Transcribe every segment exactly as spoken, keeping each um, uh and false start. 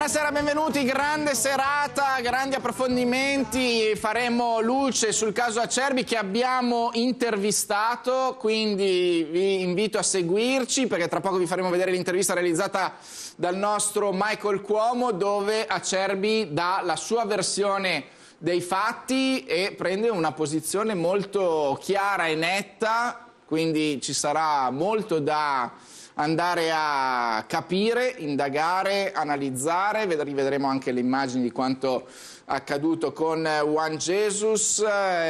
Buonasera, benvenuti, grande serata, grandi approfondimenti, faremo luce sul caso Acerbi che abbiamo intervistato, quindi vi invito a seguirci perché tra poco vi faremo vedere l'intervista realizzata dal nostro Michael Cuomo dove Acerbi dà la sua versione dei fatti e prende una posizione molto chiara e netta, quindi ci sarà molto da andare a capire, indagare, analizzare, rivedremo anche le immagini di quanto accaduto con Juan Jesus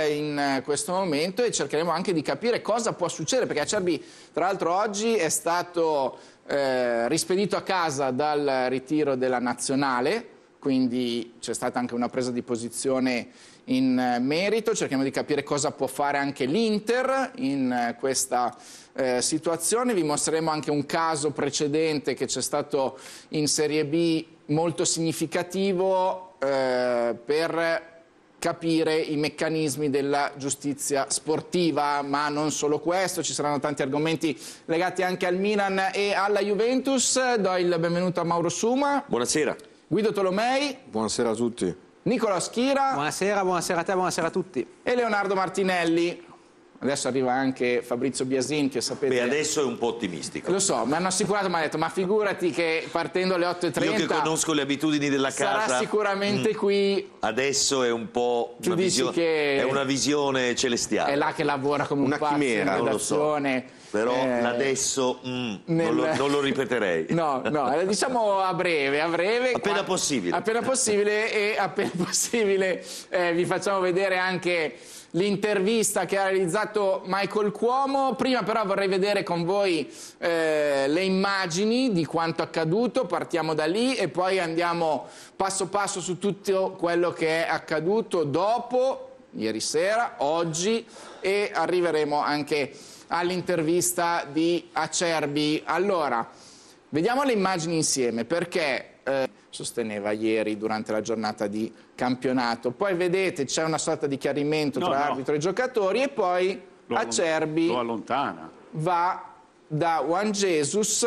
in questo momento e cercheremo anche di capire cosa può succedere, perché Acerbi tra l'altro oggi è stato eh, rispedito a casa dal ritiro della nazionale, quindi c'è stata anche una presa di posizione in merito, cerchiamo di capire cosa può fare anche l'Inter in questa eh, situazione, vi mostreremo anche un caso precedente che c'è stato in Serie B molto significativo eh, per capire i meccanismi della giustizia sportiva, ma non solo questo, ci saranno tanti argomenti legati anche al Milan e alla Juventus. Do il benvenuto a Mauro Suma. Buonasera. Guido Tolomei. Buonasera a tutti. Nicola Schira. Buonasera, buonasera a te, buonasera a tutti. E Leonardo Martinelli. Adesso arriva anche Fabrizio Biasin, che sapete... Beh, adesso è un po' ottimistico. Lo so, mi hanno assicurato, mi hanno detto, ma figurati che partendo alle otto e trenta... Io che conosco le abitudini della casa... Sarà sicuramente mm, qui... Adesso è un po' una, visio che è una visione celestiale. È là che lavora come una un pazzo chimera, in non lo so. Però eh, adesso mm, nel... non, lo, non lo ripeterei. No, no, diciamo a breve, a breve. Appena quando... possibile. Appena possibile e appena possibile eh, vi facciamo vedere anche l'intervista che ha realizzato Michael Cuomo. Prima però vorrei vedere con voi eh, le immagini di quanto accaduto, partiamo da lì e poi andiamo passo passo su tutto quello che è accaduto dopo, ieri sera, oggi e arriveremo anche all'intervista di Acerbi. Allora, vediamo le immagini insieme perché eh, sosteneva ieri durante la giornata di campionato. Poi vedete c'è una sorta di chiarimento no, tra no. arbitro e giocatori e poi lo Acerbi lo allontana. va da Juan Jesus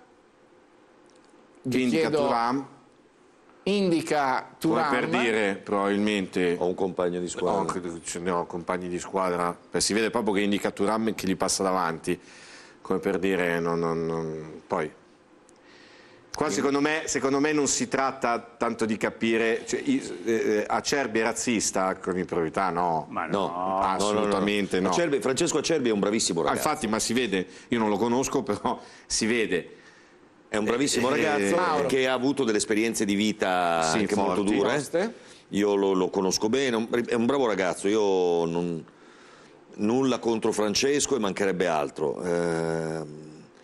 Che indica Thuram. indica Thuram Come per dire, probabilmente... Ho un compagno di squadra. No, credo che ce ne ho compagni di squadra. Beh, si vede proprio che indica Thuram che gli passa davanti. Come per dire, non, non, non... poi... Qua secondo me, secondo me non si tratta tanto di capire, cioè, eh, Acerbi è razzista con improbità, no, Ma No, no, assolutamente no. Acerbi, Francesco Acerbi è un bravissimo Ah, ragazzo. infatti, ma si vede, io non lo conosco, però si vede. È un bravissimo Eh, ragazzo Mauro. che ha avuto delle esperienze di vita Sì, anche forti. molto dure. Toste. Io lo, lo conosco bene, è un bravo ragazzo. Io non, nulla contro Francesco e mancherebbe altro. Eh,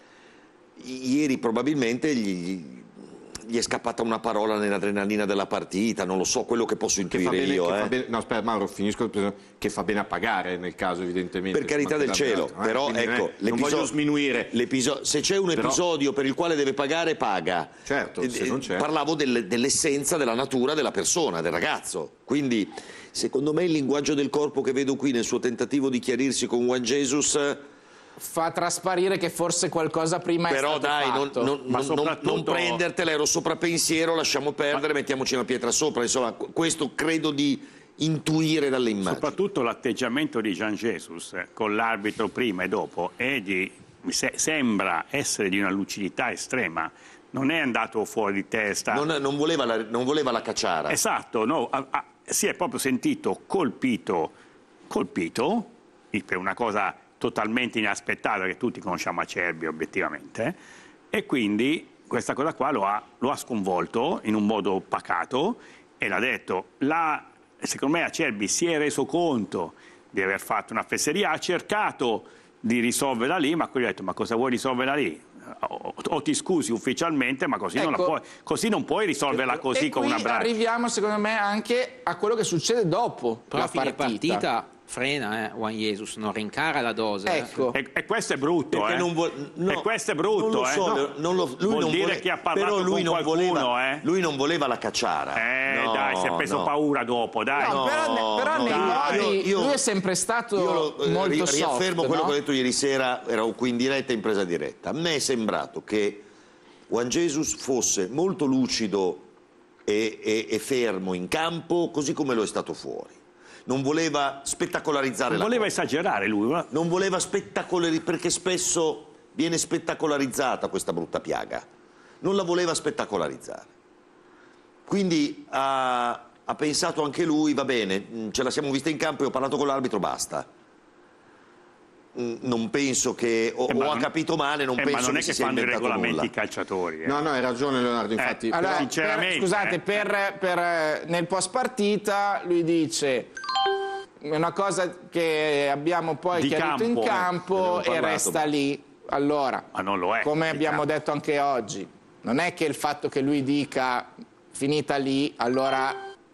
ieri probabilmente gli, gli è scappata una parola nell'adrenalina della partita, non lo so, quello che posso Che fa intuire bene, io. che eh. fa bene, no, aspetta, Mauro, finisco, che fa bene a pagare nel caso, evidentemente. Per carità del cielo, altro, eh, però quindi non è- ecco, non voglio sminuire. se c'è un Però- episodio per il quale deve pagare, paga. Certo, se Eh, non c'è. Parlavo del- dell'essenza della natura della persona, del ragazzo. Quindi, secondo me, il linguaggio del corpo che vedo qui nel suo tentativo di chiarirsi con Juan Jesus, fa trasparire che forse qualcosa prima però è stato dai, non, fatto. non, Ma non- soprattutto- non prendertela, ero sopra pensiero, lasciamo perdere, mettiamoci una pietra sopra. Insomma, questo credo di intuire dalle immagini. soprattutto l'atteggiamento di Gian Jesus eh, con l'arbitro prima e dopo è di, se- sembra essere di una lucidità estrema, non è andato fuori di testa. Non, non voleva la, non voleva la cacciara. Esatto, no, ha- ha- si è proprio sentito colpito, colpito per una cosa totalmente inaspettata, che tutti conosciamo Acerbi obiettivamente, e quindi questa cosa qua lo ha, lo ha sconvolto in un modo pacato e l'ha detto. La, secondo me Acerbi si è reso conto di aver fatto una fesseria, ha cercato di risolverla lì, ma quello ha detto: ma cosa vuoi risolverla lì? O, o ti scusi ufficialmente, ma così, non la Ecco. puoi, così non puoi risolverla così e con qui una braccia. arriviamo secondo me anche a quello che succede dopo Però la a fine partita. partita frena eh, Juan Jesus, non rincara la dose. eh. Ecco. E, e questo è brutto, Perché eh. non vuol- no, e questo è brutto, non lo eh. so, No. non lo- lui Vuol non dire vole- che ha parlato però lui con non qualcuno, voleva, eh. lui non voleva la cacciara. Eh, No, dai, si è preso no. paura dopo, dai. No, però, No, però no, nei dai. modi Io- io- lui è sempre stato Io lo, eh, molto ri- soft, riaffermo quello no? che ho detto ieri sera, ero qui in diretta e in presa diretta. A me è sembrato che Juan Jesus fosse molto lucido e, e, e fermo in campo, così come lo è stato fuori. Non voleva spettacolarizzare non la voleva cosa. esagerare lui. Ma... Non voleva spettacolarizzare, perché spesso viene spettacolarizzata questa brutta piaga. Non la voleva spettacolarizzare. Quindi ha, ha pensato anche lui, va bene, ce la siamo vista in campo e ho parlato con l'arbitro, basta. Non penso che, o, eh, o non, ha capito male, non eh, penso ma non è che, che si sia fanno i inventato regolamenti nulla. i calciatori. Eh. No, no, hai ragione Leonardo, infatti. Eh, però... allora, sinceramente, per, scusate, eh. per, per, nel post partita lui dice una cosa che abbiamo poi Di chiarito in campo, campo eh, e resta lì. Allora, Ma non lo è, come di abbiamo campo. detto anche oggi, non è che il fatto che lui dica finita lì, allora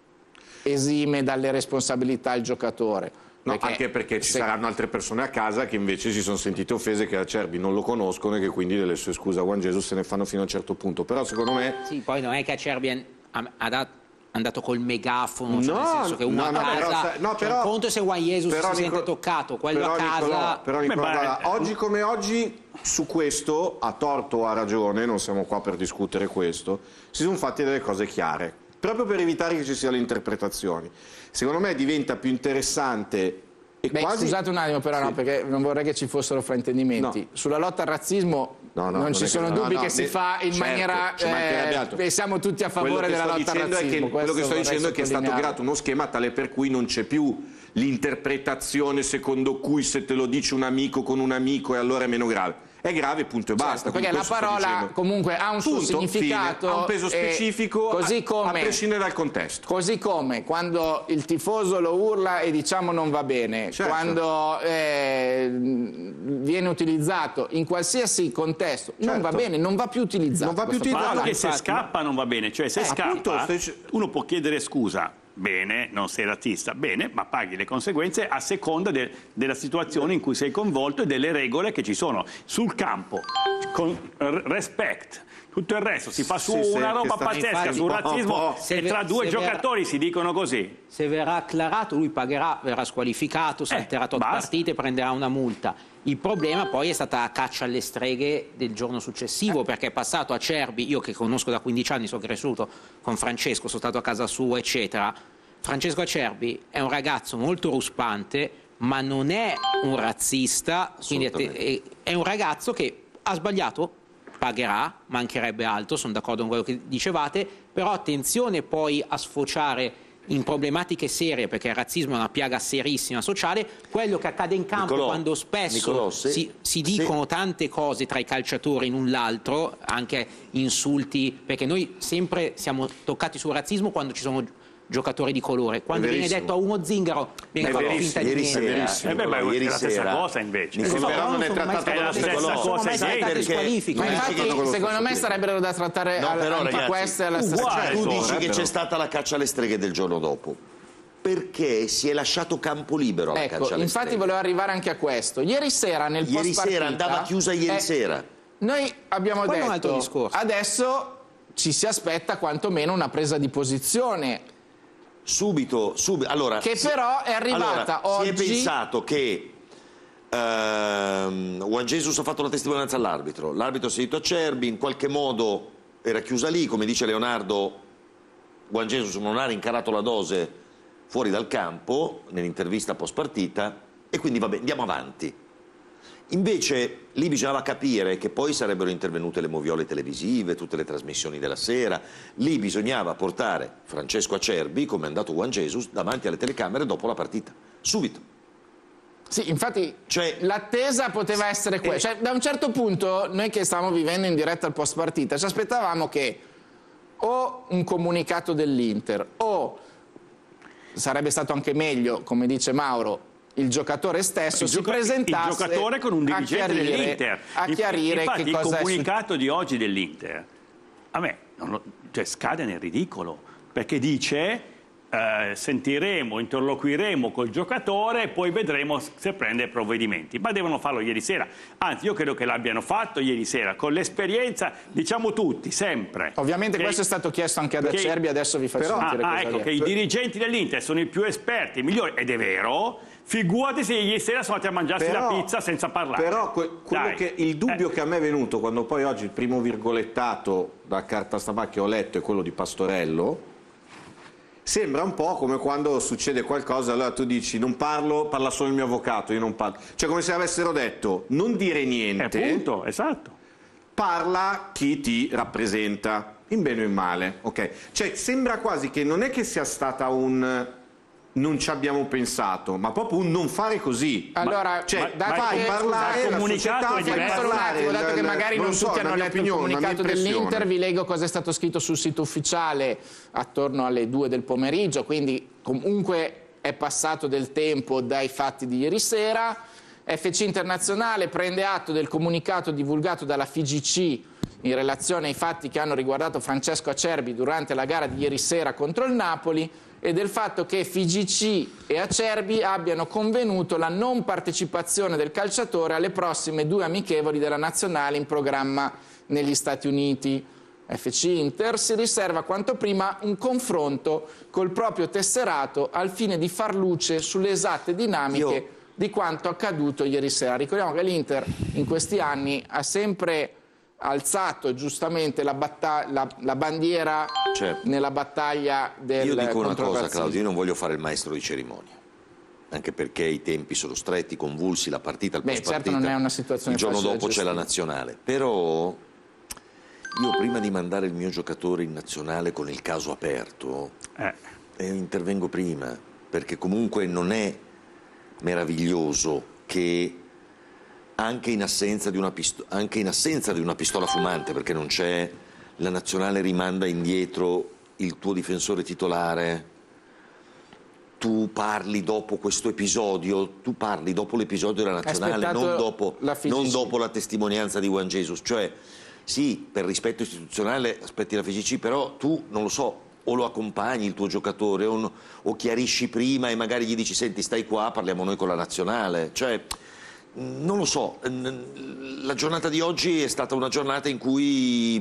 esime dalle responsabilità il giocatore. No, Perché anche perché ci se- saranno altre persone a casa che invece si sono sentite offese, che Acerbi non lo conoscono e che quindi delle sue scuse a Juan Jesus se ne fanno fino a un certo punto. Però secondo me... Sì, poi non è che Acerbi è ha dat- andato col megafono, cioè No, nel senso che uno no, a no, casa, però sa- no, cioè, però- un conto se Juan Jesus però, si sente Nico- toccato, quello però, a casa... Nicolò, però Nicolò, Beh, ma- guarda, oggi come oggi su questo, a torto o a ragione, non siamo qua per discutere questo, si sono fatte delle cose chiare, proprio per evitare che ci siano le interpretazioni. Secondo me diventa più interessante e Beh, quasi... scusate un attimo però, Sì. no, perché non vorrei che ci fossero fraintendimenti. No. Sulla lotta al razzismo No, no, non non ci è sono che- no, dubbi no, che si ne- fa in certo, maniera... ci mancherebbe altro. e siamo tutti a Quello favore che della sto lotta al dicendo è razzismo. che, quello che questo sto vorrei dicendo è che è stato sottolineare. creato uno schema tale per cui non c'è più l'interpretazione secondo cui se te lo dice un amico con un amico e allora è meno grave. È grave, punto e basta. Certo, perché quindi la questo sto parola dicendo. comunque ha un suo Punto, significato, fine, ha un peso e specifico così a, come, a prescindere dal contesto. Così come quando il tifoso lo urla e diciamo non va bene, Certo. quando eh, viene utilizzato in qualsiasi contesto, non Certo. va bene, non va più utilizzato. Non va più questo utilizzato. Ma parola. anche se Infatti, scappa non va bene, cioè se Eh, appunto, scappa stai dic- uno può chiedere scusa, bene, non sei razzista, bene, ma paghi le conseguenze a seconda de- della situazione in cui sei coinvolto e delle regole che ci sono sul campo, con r- respect. Tutto il resto si fa su Sì, sì, una che roba sta- pazzesca infatti, sul po' razzismo po'. Se e ve- tra due se verrà- giocatori si dicono così. Se verrà acclarato lui pagherà, verrà squalificato, salterà tot basta. partite, prenderà una multa. Il problema poi è stata la caccia alle streghe del giorno successivo, perché è passato a Acerbi, io che conosco da quindici anni, sono cresciuto con Francesco, sono stato a casa sua, eccetera. Francesco Acerbi è un ragazzo molto ruspante, ma non è un razzista, quindi è, è- è un ragazzo che ha sbagliato, pagherà, mancherebbe altro, sono d'accordo con quello che dicevate, però attenzione poi a sfociare in problematiche serie, perché il razzismo è una piaga serissima sociale. Quello che accade in campo Nicolò, quando spesso Nicolò, se- si, si se- dicono tante cose tra i calciatori l'un l'altro, anche insulti, perché noi sempre siamo toccati sul razzismo quando ci sono giocatori di colore, quando viene verissimo. detto a uno zingaro viene È fatto verissimo, finta di ieri niente. sera, Eh beh, beh, ieri è la stessa sera- cosa invece. Nicolò, Sì, però non è sono mai trattato stati- È la dallo stessa stesso cosa, sono mai sì, stati perché- squalifici. Ma Non infatti, dicono quello secondo me stesso. sarebbero da trattare No, al- però, anche ragazzi, questa è la stessa uguale. Tu Certo, dici che però. c'è stata la caccia alle streghe del giorno dopo, perché si è lasciato campo libero alla Ecco, caccia alle infatti streghe. volevo arrivare anche a questo. Ieri sera nel Ieri post sera partita, andava chiusa ieri eh, sera. Noi abbiamo Quello è un altro detto discorso. adesso ci si aspetta quantomeno una presa di posizione Subito, subito. Allora, che si- però è arrivata allora, oggi. Si è pensato che ehm, Juan Jesus ha fatto la testimonianza all'arbitro, l'arbitro si è detto Acerbi, in qualche modo era chiusa lì, come dice Leonardo, Juan Jesus non ha rincarato la dose fuori dal campo nell'intervista post partita e quindi vabbè, andiamo avanti. Invece lì bisognava capire che poi sarebbero intervenute le moviole televisive, tutte le trasmissioni della sera, lì bisognava portare Francesco Acerbi, come è andato Juan Jesus, davanti alle telecamere dopo la partita, subito. Sì, infatti Cioè- l'attesa poteva essere questa. Cioè, da un certo punto, noi che stavamo vivendo in diretta al post partita, ci aspettavamo che o un comunicato dell'Inter o sarebbe stato anche meglio, come dice Mauro, il giocatore stesso Il si gioca- presentasse il giocatore con un a dirigente chiarire- dell'Inter a chiarire Infatti, che il cosa è comunicato di oggi dell'Inter a me non lo- cioè, scade nel ridicolo, perché dice eh, sentiremo, interloquiremo col giocatore e poi vedremo se prende provvedimenti, ma devono farlo ieri sera, anzi io credo che l'abbiano fatto ieri sera con l'esperienza, diciamo tutti, sempre. Ovviamente Che- questo è stato chiesto anche ad che- Acerbi, adesso vi faccio Però- sentire Ah, ah, cosa ecco, vi- che i dirigenti dell'Inter sono i più esperti, i migliori, ed è vero, figurati se ieri sera sono andati a mangiarsi Però- la pizza senza parlare. Però que- quello Dai. che, il dubbio Eh. che a me è venuto quando poi oggi il primo virgolettato da carta stampa che ho letto è quello di Pastorello, sembra un po' come quando succede qualcosa, allora tu dici non parlo, parla solo il mio avvocato, io non parlo. Cioè come se avessero detto non dire niente, eh, appunto, esatto. Parla chi ti rappresenta, in bene o in male, ok? Cioè sembra quasi che non è che sia stata un non ci abbiamo pensato, ma proprio un non fare così. Allora, cioè, ma, fai che, parlare il la comunicato società, è fai diverso. Solo un attimo, dato che magari non, non so, tutti hanno letto opinione, il comunicato dell'Inter, vi leggo cosa è stato scritto sul sito ufficiale attorno alle due del pomeriggio, quindi comunque è passato del tempo dai fatti di ieri sera. F C Internazionale prende atto del comunicato divulgato dalla F I G C in relazione ai fatti che hanno riguardato Francesco Acerbi durante la gara di ieri sera contro il Napoli e del fatto che F I G C e Acerbi abbiano convenuto la non partecipazione del calciatore alle prossime due amichevoli della nazionale in programma negli Stati Uniti. F C Inter si riserva quanto prima un confronto col proprio tesserato al fine di far luce sulle esatte dinamiche Io... di quanto accaduto ieri sera. Ricordiamo che l'Inter in questi anni ha sempre alzato giustamente la, la, la bandiera certo. nella battaglia del Io dico una cosa, Claudio, io non voglio fare il maestro di cerimonia, anche perché i tempi sono stretti, convulsi, la partita, il post partita, certo non è una situazione il giorno dopo c'è la nazionale, però io prima di mandare il mio giocatore in nazionale con il caso aperto eh. Eh, intervengo prima, perché comunque non è meraviglioso che anche in assenza di una, anche in assenza di una pistola fumante, perché non c'è, la nazionale rimanda indietro il tuo difensore titolare, tu parli dopo questo episodio, tu parli dopo l'episodio della nazionale, non dopo la, non dopo la testimonianza di Juan Jesus, cioè sì, per rispetto istituzionale aspetti la F I G C, però tu, non lo so, o lo accompagni il tuo giocatore o, o chiarisci prima e magari gli dici senti stai qua, parliamo noi con la nazionale, cioè non lo so, la giornata di oggi è stata una giornata in cui i,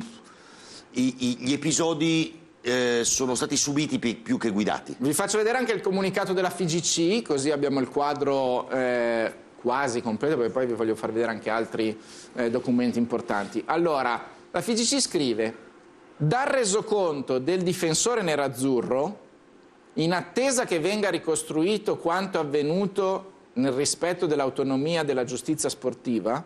i, gli episodi eh, sono stati subiti più che guidati. Vi faccio vedere anche il comunicato della F I G C, così abbiamo il quadro eh, quasi completo, perché poi vi voglio far vedere anche altri eh, documenti importanti. Allora, la F I G C scrive: dal resoconto del difensore nerazzurro, in attesa che venga ricostruito quanto avvenuto nel rispetto dell'autonomia della giustizia sportiva,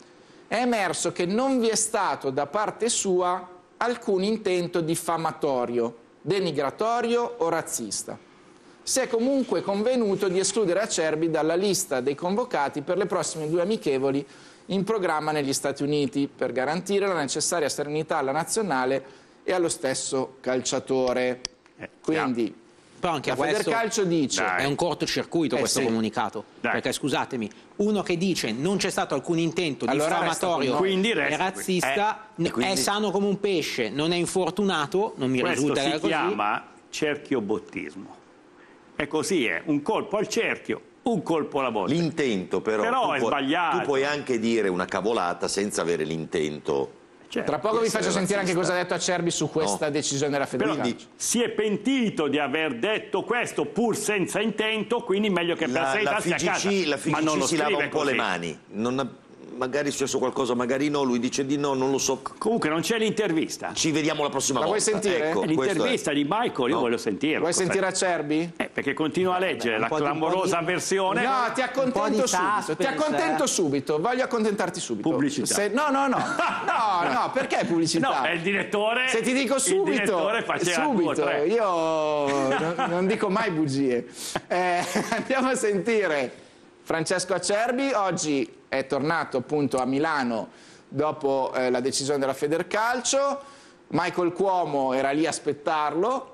è emerso che non vi è stato da parte sua alcun intento diffamatorio, denigratorio o razzista. Si è comunque convenuto di escludere Acerbi dalla lista dei convocati per le prossime due amichevoli in programma negli Stati Uniti, per garantire la necessaria serenità alla nazionale e allo stesso calciatore. Eh, Quindi però anche la questo Federcalcio dice è un cortocircuito eh, questo sì. comunicato, Dai. perché scusatemi, uno che dice non c'è stato alcun intento allora diffamatorio e razzista eh, quindi... è sano come un pesce, non è infortunato, non mi questo risulta si così. chiama cerchiobottismo, è così, è un colpo al cerchio, un colpo alla volta. L'intento però, però tu è puoi, sbagliato. Tu puoi anche dire una cavolata senza avere l'intento. Certo. Tra poco vi faccio sentire anche cosa ha detto Acerbi su questa no. decisione della Federcalcio. Però si è pentito di aver detto questo pur senza intento, quindi meglio che per sei tassi a casa. La F I G C si lava un po' così. le mani. Non, magari è successo qualcosa, magari no, lui dice di no, non lo so. Comunque non c'è l'intervista. Ci vediamo la prossima la volta. Vuoi sentire? Ecco, l'intervista di Michael, io no. voglio sentirla. Vuoi sentire Acerbi? Eh, perché continua a leggere Beh, la clamorosa di... versione. No, ti accontento subito, ti accontento eh. subito, voglio accontentarti subito. Pubblicità. Se... No, no, no, no, no, perché pubblicità? No, è il direttore. Se ti dico subito, il direttore faceva subito, due, tre. io non, non dico mai bugie. Eh, andiamo a sentire Francesco Acerbi, oggi è tornato appunto a Milano dopo eh, la decisione della Federcalcio. Michael Cuomo era lì a aspettarlo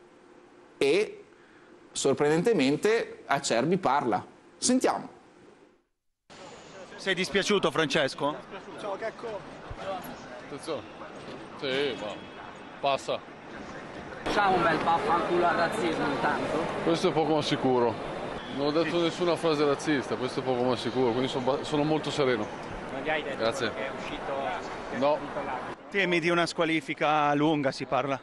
e sorprendentemente Acerbi parla. Sentiamo. Sei dispiaciuto, Francesco? Ciao Checco. Attenzione. Sì, ma passa. Facciamo un bel vaffanculo al razzismo intanto. Questo è poco ma sicuro. Non ho detto nessuna frase razzista, questo è poco ma sicuro, quindi sono, sono molto sereno. Non gli hai detto Grazie. che è uscito, che è no. Temi di una squalifica lunga, si parla.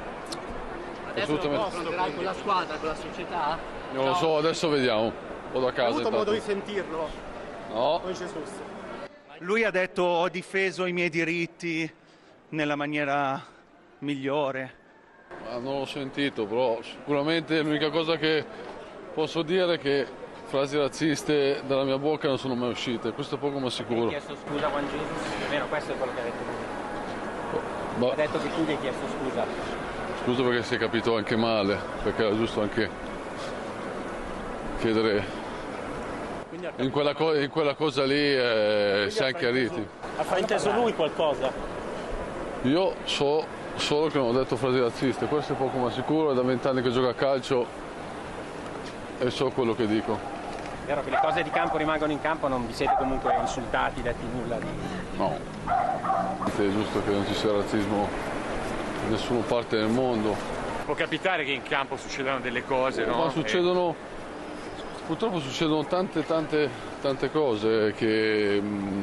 Adesso lo considerai con la squadra, con la società? Non lo so, adesso vediamo. Vado a casa. Hai avuto intanto. modo di sentirlo? No. Con Jesus. Lui ha detto ho difeso i miei diritti nella maniera migliore. Ma non l'ho sentito, però sicuramente l'unica cosa che posso dire è che frasi razziste dalla mia bocca non sono mai uscite, questo è poco ma sicuro. Hai chiesto scusa a Juan Jesus? Almeno questo è quello che ha detto lui. Ba- Ha detto che tu gli hai chiesto scusa. Scusa perché si è capito anche male, perché era giusto anche chiedere. In quella, co- in quella cosa lì eh, siamo chiariti. Ha frainteso lui qualcosa? Io so solo che non ho detto frasi razziste, questo è poco ma sicuro, è da vent'anni che gioco a calcio e so quello che dico. È vero che le cose di campo rimangono in campo, non vi siete comunque insultati, detti nulla di... No, è giusto che non ci sia razzismo in nessuna parte del mondo. Può capitare che in campo succedano delle cose, no? Ma succedono, purtroppo succedono tante tante tante cose che,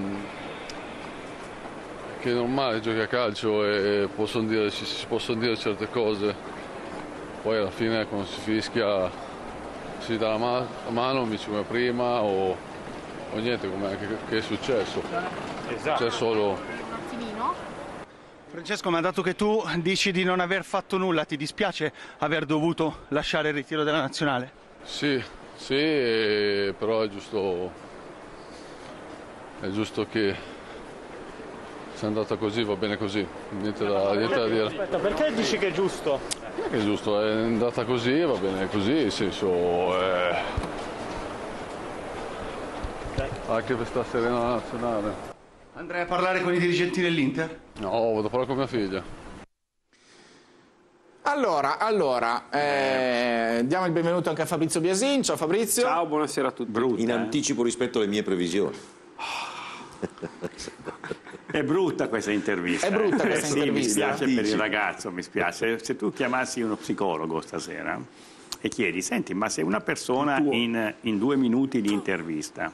che è normale, giochi a calcio e possono dire, si, si possono dire certe cose, poi alla fine quando si fischia si dà la, ma- la mano, amici come prima o, o niente, come anche che è successo. Esatto. C'è solo... Francesco, ma dato che tu dici di non aver fatto nulla, ti dispiace aver dovuto lasciare il ritiro della nazionale? Sì, sì, eh, però è giusto, è giusto che sia andata così, va bene così, niente da, niente da dire. Aspetta, perché dici che è giusto? Non è che è giusto, è andata così, va bene così, nel senso... Eh, anche per sta Serena nazionale. Andrai a parlare con i dirigenti dell'Inter? No, vado a parlare con mia figlia. Allora, allora eh, diamo il benvenuto anche a Fabrizio Biasin. Ciao Fabrizio. Ciao, buonasera a tutti. Brutta, In eh? anticipo rispetto alle mie previsioni. È brutta questa intervista. È brutta eh. questa Eh sì, intervista. mi spiace per Dici. il ragazzo, mi spiace. Se tu chiamassi uno psicologo stasera e chiedi, senti, ma se una persona in, in due minuti di intervista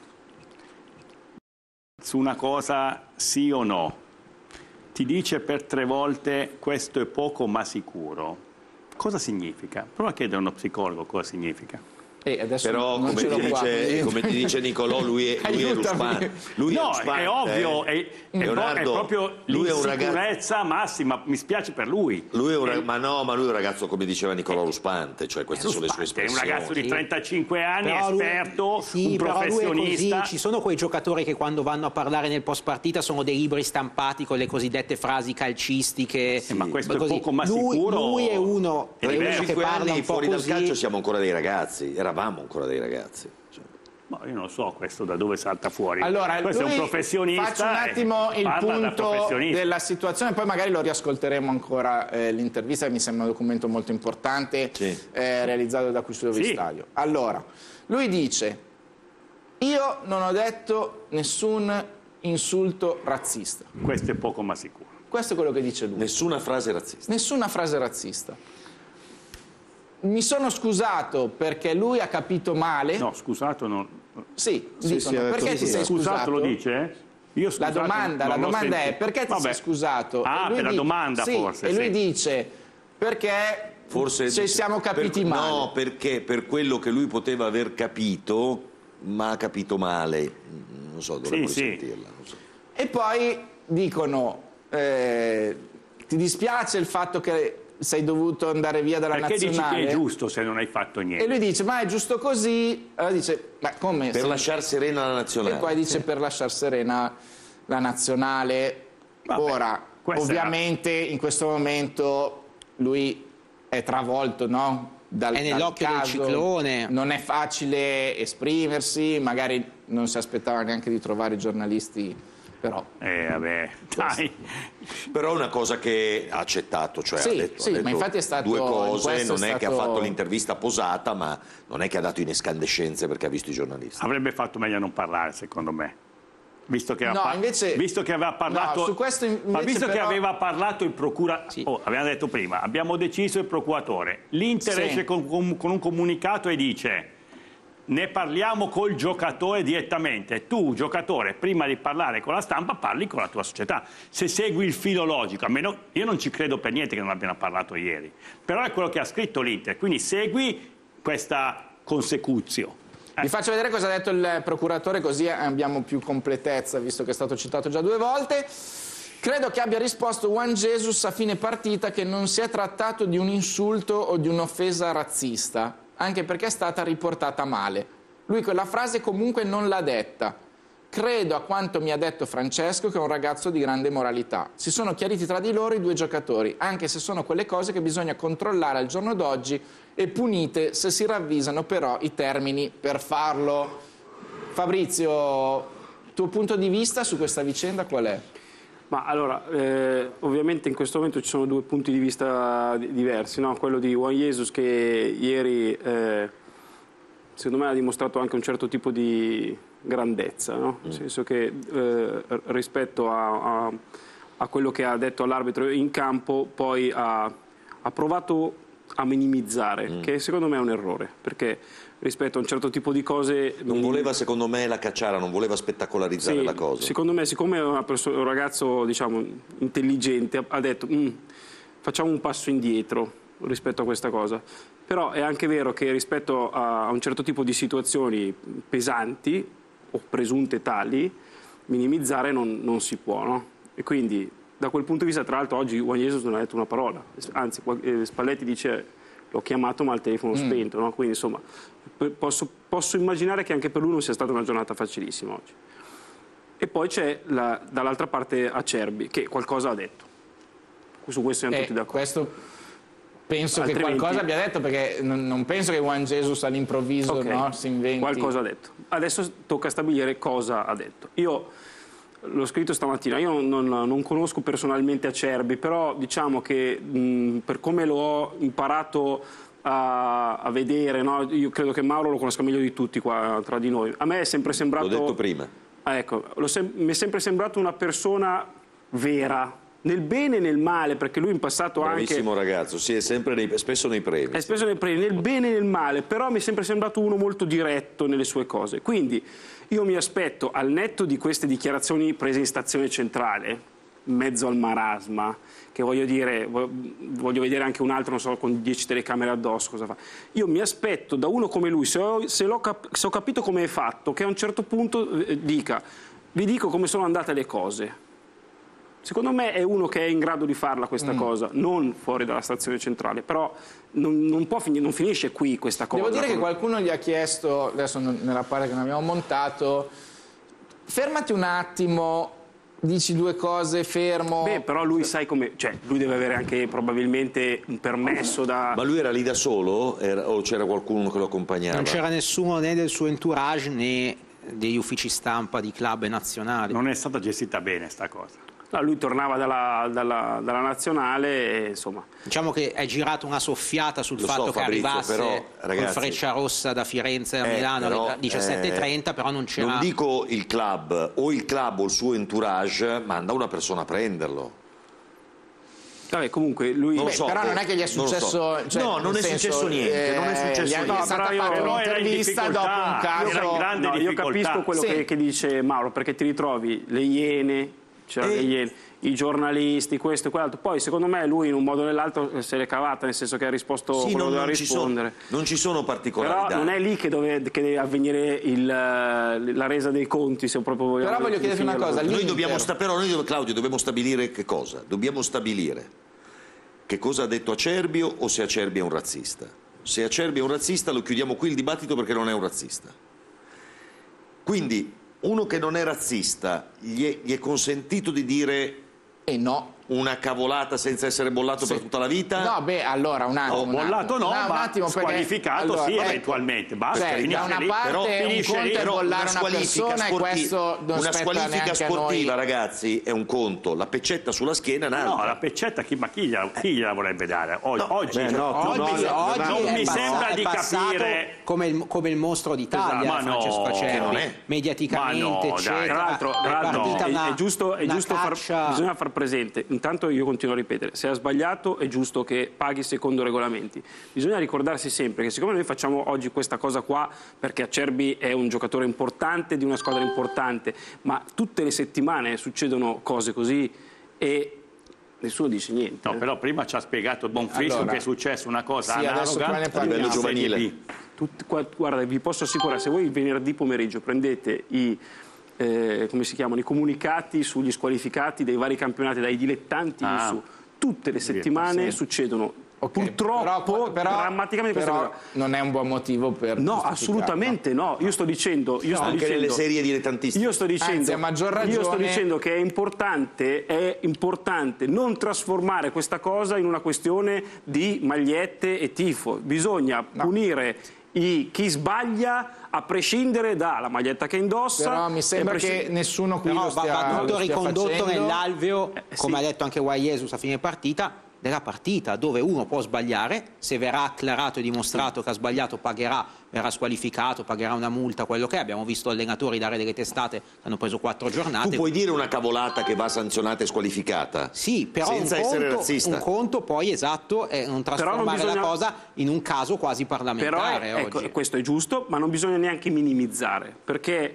su una cosa sì o no ti dice per tre volte questo è poco ma sicuro, cosa significa? Prova a chiedere a uno psicologo cosa significa. E adesso Però non come ce ti, l'ho qua, dice, quindi- come ti dice Nicolò, lui è, lui è lo Aiutami. spant. Lui No, lo spant, è ovvio, eh. è, è, Leonardo, è proprio lui è un ragazzo, l'insicurezza massima, mi spiace per lui. lui è un, ra- È- ma no, ma lui è un ragazzo, come diceva Nicolò, lo spante, cioè queste sono le sue È un espressioni. ragazzo di trentacinque anni, Però lui- esperto, sì, un però lui è professionista. così. Ci sono quei giocatori che quando vanno a parlare nel post partita sono dei libri stampati con le cosiddette frasi calcistiche. Eh, ma questo è così. poco ma lui, sicuro. lui è uno, È è uno diverso. che cinque parla anni un po' fuori dal così. calcio siamo ancora dei ragazzi, eravamo ancora dei ragazzi. Cioè. Ma io non so questo da dove salta fuori. Allora, questo è lui- un professionista. faccio un attimo e il parla da punto professionista. della situazione, poi magari lo riascolteremo ancora eh, l'intervista, che mi sembra un documento molto importante, Sì. eh, realizzato da Custodio Sì. Stadio. Allora, lui dice: io non ho detto nessun insulto razzista. Questo è poco ma sicuro. Questo è quello che dice lui. Nessuna frase razzista. Nessuna frase razzista. Mi sono scusato perché lui ha capito male. No, scusato non... Sì, Sì, dicono, sì, ha detto perché di ti sì, sei eh. scusato? Scusato lo dice? Io La scusato domanda, la non l'ho domanda è sentito. perché ti Vabbè. sei scusato? Ah, E lui per la di- domanda sì, forse. E lui sì. dice perché Forse ci siamo capiti per- male. No, perché per quello che lui poteva aver capito, ma ha capito male. Non so, dovremmo Sì, sì. risentirla. Non so. E poi dicono, eh, ti dispiace il fatto che sei dovuto andare via dalla Perché dici nazionale? che è giusto se non hai fatto niente? E lui dice, ma è giusto così? Allora dice, ma come? Per Se- lasciar serena la nazionale. E poi dice per lasciar serena la nazionale. Vabbè, Ora, questa ovviamente in questo momento lui è travolto, no? Dal, È nell'occhio dal del caso. ciclone. Non è facile esprimersi, magari non si aspettava neanche di trovare i giornalisti, però... Eh, vabbè, dai. Però è una cosa che ha accettato, cioè Sì, ha detto, sì, ha ma detto infatti è stato- due in cose, questo non è è che ha stato- fatto l'intervista posata, ma non è che ha dato in escandescenze perché ha visto i giornalisti. Avrebbe fatto meglio a non parlare, secondo me. Visto che, No, aveva, par- invece- visto che aveva parlato, No, su questo ma invece visto che però- aveva parlato il procuratore, Sì. oh, abbiamo detto prima, abbiamo deciso il procuratore, l'Inter Sì. esce con, con- con un comunicato e dice ne parliamo col giocatore direttamente, tu giocatore prima di parlare con la stampa parli con la tua società, se segui il filo logico, a meno, io non ci credo per niente che non abbiano parlato ieri, però è quello che ha scritto l'Inter, quindi segui questa consecuzio. Vi faccio vedere cosa ha detto il procuratore, così abbiamo più completezza, visto che è stato citato già due volte. Credo che abbia risposto Juan Jesus a fine partita che non si è trattato di un insulto o di un'offesa razzista, anche perché è stata riportata male. Lui quella frase comunque non l'ha detta. Credo a quanto mi ha detto Francesco, che è un ragazzo di grande moralità. Si sono chiariti tra di loro i due giocatori, anche se sono quelle cose che bisogna controllare al giorno d'oggi e punite se si ravvisano però i termini per farlo. Fabrizio, tuo punto di vista su questa vicenda qual è? Ma allora, eh, ovviamente in questo momento ci sono due punti di vista diversi, no? Quello di Juan Jesus che ieri eh, secondo me ha dimostrato anche un certo tipo di grandezza, no? Nel senso che eh, rispetto a, a, a quello che ha detto all'arbitro in campo poi ha, ha provato a minimizzare, mm. che secondo me è un errore, perché rispetto a un certo tipo di cose... Non voleva, secondo me, la cacciara, non voleva spettacolarizzare sì, la cosa. Secondo me, siccome è una persona, un ragazzo, diciamo, intelligente, ha detto mm, facciamo un passo indietro rispetto a questa cosa. Però è anche vero che rispetto a un certo tipo di situazioni pesanti o presunte tali, minimizzare non, non si può, no? E quindi, da quel punto di vista, tra l'altro, oggi Juan Jesus non ha detto una parola. Anzi, Spalletti dice... l'ho chiamato ma al telefono spento, no? Quindi insomma posso, posso immaginare che anche per lui non sia stata una giornata facilissima oggi. E poi c'è dall'altra parte Acerbi che qualcosa ha detto, su questo siamo eh, tutti d'accordo. Questo penso Altrimenti... che qualcosa abbia detto, perché non, non penso che Juan Jesus all'improvviso okay. no, si inventi. Qualcosa ha detto. Adesso tocca stabilire cosa ha detto. Io l'ho scritto stamattina, io non, non, non conosco personalmente Acerbi, però diciamo che mh, per come l'ho imparato a, a vedere, no? Io credo che Mauro lo conosca meglio di tutti qua tra di noi. A me è sempre sembrato... L'ho detto prima. Ah, ecco, sem mi è sempre sembrato una persona vera, nel bene e nel male, perché lui in passato Bravissimo anche... ragazzo, sì, è sempre nei, spesso nei premi. È spesso nei premi, nel bene e nel male, però mi è sempre sembrato uno molto diretto nelle sue cose. Quindi io mi aspetto, al netto di queste dichiarazioni prese in stazione centrale, in mezzo al marasma, che voglio dire, voglio vedere anche un altro, non so, con dieci telecamere addosso, cosa fa. Io mi aspetto da uno come lui, se ho, se l'ho cap se ho capito come è fatto, che a un certo punto eh, dica, vi dico come sono andate le cose. Secondo me è uno che è in grado di farla questa mm. cosa, non fuori dalla stazione centrale, però non, non, può fin non finisce qui questa cosa. Devo dire che qualcuno gli ha chiesto, adesso nella parte che non abbiamo montato, fermati un attimo, dici due cose, fermo. Beh, però lui sai come, cioè lui deve avere anche probabilmente un permesso da... Ma lui era lì da solo era, o c'era qualcuno che lo accompagnava? Non c'era nessuno né del suo entourage né degli uffici stampa di club nazionali. Non è stata gestita bene sta cosa. No, lui tornava dalla, dalla, dalla nazionale e insomma... Diciamo che è girata una soffiata sul Lo fatto so, che Fabrizio, arrivasse però, ragazzi, con Freccia Rossa da Firenze a eh, Milano però, alle diciassette e trenta, eh, però non c'era... Non dico il club, o il club o il suo entourage manda una persona a prenderlo. Vabbè, comunque lui... Beh, so, però non è che gli è successo... So. Cioè, no, non è senso, successo niente, eh, non è successo gli niente. è stata no, fatta un'intervista dopo un caso... Era in grande no, io difficoltà. capisco quello sì. che, che dice Mauro, perché ti ritrovi le Iene, c'era le Iene, i giornalisti, questo e quell'altro. Poi secondo me lui in un modo o nell'altro se l'è cavata, nel senso che ha risposto sì, quello non, doveva non rispondere. Ci sono, non ci sono particolarità. Però non è lì che deve, che deve avvenire il, la resa dei conti, se proprio vogliamo. Però voglio chiederti una cosa. Noi dobbiamo sta, però noi, Claudio, dobbiamo stabilire che cosa? Dobbiamo stabilire che cosa ha detto Acerbi o se Acerbi è un razzista. Se Acerbi è un razzista lo chiudiamo qui il dibattito perché non è un razzista. Quindi uno che non è razzista gli è, gli è consentito di dire e no. una cavolata senza essere bollato sì. per tutta la vita? No, beh, allora un attimo. No, bollato no, no, ma attimo squalificato perché, sì, allora, eventualmente. Basta, cioè, da una lì. parte però, un conto è bollare una, una persona e questo non una squalifica sportiva, ragazzi, è un conto. La peccetta sulla schiena è un'altra. No, la peccetta chi, ma chi gliela, chi gliela vorrebbe dare? Oggi, no, oggi, beh, no, oggi, no, oggi non mi passato, sembra di capire come il, come il mostro d'Italia, esatto, Francesco no, Acerbi, mediaticamente, no, eccetera. Tra l'altro, è, una, è giusto, è giusto far, bisogna far presente, intanto io continuo a ripetere, se ha sbagliato è giusto che paghi secondo regolamenti. Bisogna ricordarsi sempre che siccome noi facciamo oggi questa cosa qua perché Acerbi è un giocatore importante di una squadra importante, ma tutte le settimane succedono cose così e nessuno dice niente. No, però prima ci ha spiegato Bonfrisco allora, che è successa una cosa sì, analoga a livello giovanile. Tutti, guarda, vi posso assicurare, se voi il venerdì pomeriggio prendete i eh, come si chiamano, i comunicati sugli squalificati dei vari campionati, dai dilettanti Ah. in su. Tutte le settimane Sì. succedono Okay, purtroppo però, però, drammaticamente però queste cose. non è un buon motivo per No, giustificarlo. assolutamente no. Io sto dicendo, io sto Anche dicendo, nelle serie dilettantistiche. io sto dicendo, Anzi, a maggior ragione- io sto dicendo che è importante, è importante non trasformare questa cosa in una questione di magliette e tifo. Bisogna punire i, chi sbaglia a prescindere dalla maglietta che indossa. Però mi sembra e a prescind- che nessuno qui Però lo va, stia, va tutto lo stia ricondotto facendo. nell'alveo, Eh, come sì. ha detto anche Juan Jesus a fine partita, della partita, dove uno può sbagliare, se verrà acclarato e dimostrato che ha sbagliato pagherà, verrà squalificato, pagherà una multa, quello che è. Abbiamo visto allenatori dare delle testate che hanno preso quattro giornate. Tu puoi dire una cavolata che va sanzionata e squalificata? Sì, però senza un essere conto, razzista. un conto poi esatto è non trasformare bisogna- la cosa in un caso quasi Però parlamentare è- ecco, oggi. questo è giusto, ma non bisogna neanche minimizzare, perché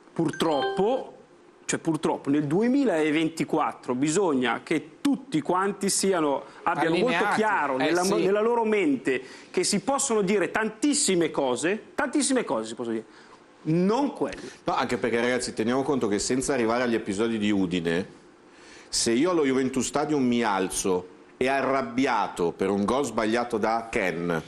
purtroppo, cioè purtroppo nel duemilaventiquattro bisogna che tutti quanti siano, abbiano Allineati. molto chiaro Eh, nella, sì. nella loro mente che si possono dire tantissime cose, tantissime cose si possono dire, non quelle. No, anche perché ragazzi teniamo conto che senza arrivare agli episodi di Udine, se io allo Juventus Stadium mi alzo e arrabbiato per un gol sbagliato da Ken,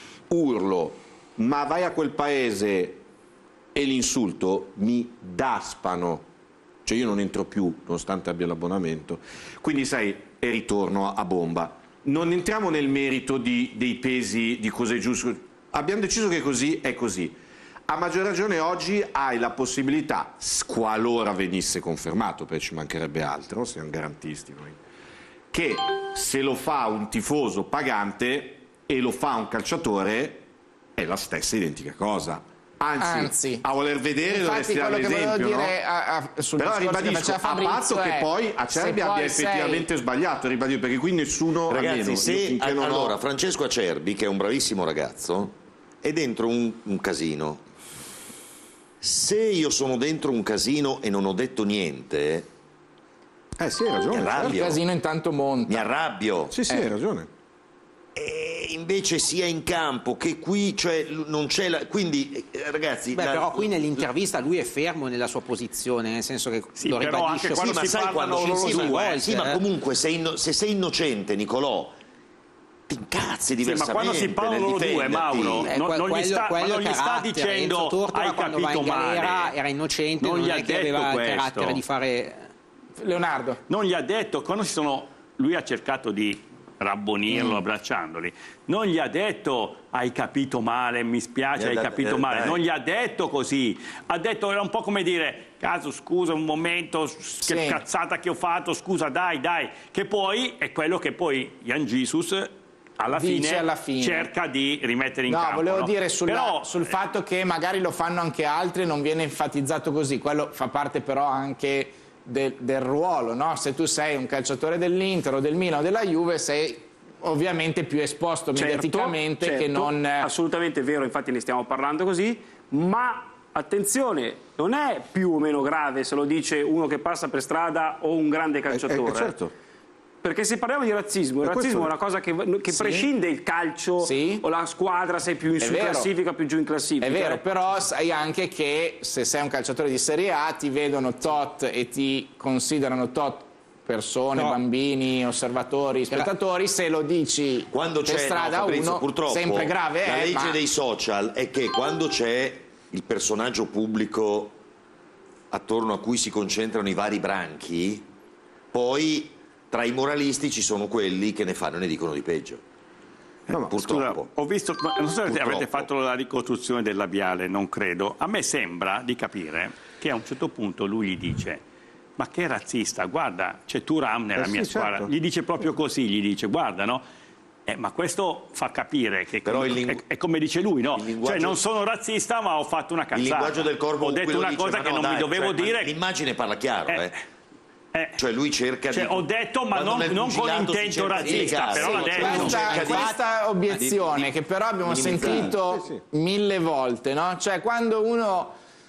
urlo, ma vai a quel paese e l'insulto, mi daspano. Cioè io non entro più, nonostante abbia l'abbonamento. Quindi sai, e ritorno a bomba. Non entriamo nel merito di, dei pesi, di cosa è giusto. Abbiamo deciso che così è così. A maggior ragione oggi hai la possibilità, qualora venisse confermato, perché ci mancherebbe altro, siamo garantisti noi, che se lo fa un tifoso pagante e lo fa un calciatore è la stessa identica cosa. Anzi, Anzi. a voler vedere Infatti, dovresti dare quello che volevo l'esempio, no? dire a- a- sul Però discorso che ribadisco, faceva a Fabrizio patto che è, poi Acerbi se abbia poi effettivamente sei- sbagliato, ribadisco, perché qui nessuno, Ragazzi, almeno, io se finché non ho- allora Francesco Acerbi, che è un bravissimo ragazzo, è dentro un, un casino. Se io sono dentro un casino e non ho detto niente, Eh sì, hai mi ragione. il arrabbio. casino intanto monta. Mi arrabbio. Sì, sì, hai ragione. E invece sia in campo che qui, cioè l- non c'è la... Quindi, eh, ragazzi... Beh, la- però qui nell'intervista lui è fermo nella sua posizione, nel senso che Sì, lo però ribadisce. anche quando Sì, ma si sai parlano quando loro sì, ma, due, eh, sì, ma eh. comunque se, inno- se sei innocente, Nicolò, ti incazzi Sì, diversamente ma quando si parlano nel loro due, difenderti. Mauro, Eh, non, que- non gli quello- sta, ma quello non gli sta carattere. dicendo Enzo Tortora, hai quando va capito in galera, male. era innocente, Non non, gli è ha che detto aveva il questo. carattere di fare... Leonardo. Non gli ha detto, quando si sono, lui ha cercato di rabbonirlo Mm. abbracciandoli, non gli ha detto hai capito male, mi spiace, Eh, hai dai, capito eh, male, dai. non gli ha detto così, ha detto, era un po' come dire caso scusa un momento, s- che Sì. cazzata che ho fatto, scusa dai dai, che poi è quello che poi Jan Jesus alla Dice fine, alla fine. cerca di rimettere in No, campo. volevo no? dire sulla- Però, sul fatto che magari lo fanno anche altri non viene enfatizzato così, quello fa parte però anche del, del ruolo, no? Se tu sei un calciatore dell'Inter o del Milan o della Juve sei ovviamente più esposto mediaticamente che certo, non... assolutamente vero, infatti ne stiamo parlando così, ma attenzione, non è più o meno grave se lo dice uno che passa per strada o un grande calciatore. Eh, eh, certo. Perché se parliamo di razzismo, il Ma razzismo è questo- una cosa che, che Sì. prescinde il calcio Sì. o la squadra, sei più in È su vero. classifica, più giù in classifica. È vero, però sai anche che se sei un calciatore di Serie A ti vedono tot e ti considerano tot persone, No. bambini, osservatori, spettatori, se lo dici Quando per c'è, strada no, Fabrizio, uno, purtroppo, sempre grave la è, legge ma- dei social è che quando c'è il personaggio pubblico attorno a cui si concentrano i vari branchi, poi tra i moralisti ci sono quelli che ne fanno e ne dicono di peggio. No, ma Scusa, Purtroppo. ho visto, ma non so se avete Purtroppo. fatto la ricostruzione del labiale, non credo. A me sembra di capire che a un certo punto lui gli dice: ma che razzista, guarda, c'è Thuram nella Eh mia sì, squadra. certo. Gli dice proprio così, gli dice, guarda, no? Eh, ma questo fa capire che Però come- il lingu- è, è come dice lui, no? il linguaggio- Cioè non sono razzista ma ho fatto una Il cazzata. linguaggio del corpo Ho detto quello una dice, cosa ma che no, non dai, mi dovevo cioè, ma dire. l'immagine parla chiaro, Eh, eh. Eh, Cioè lui cerca cioè, di... ho detto, ma quando non, nel non con pugilato si intento cerca di razzista, legare, però l'ha sì, detto. cerca Questa, di- questa obiezione di- che però abbiamo minimizzare. sentito Sì, mille volte, no? Cioè quando uno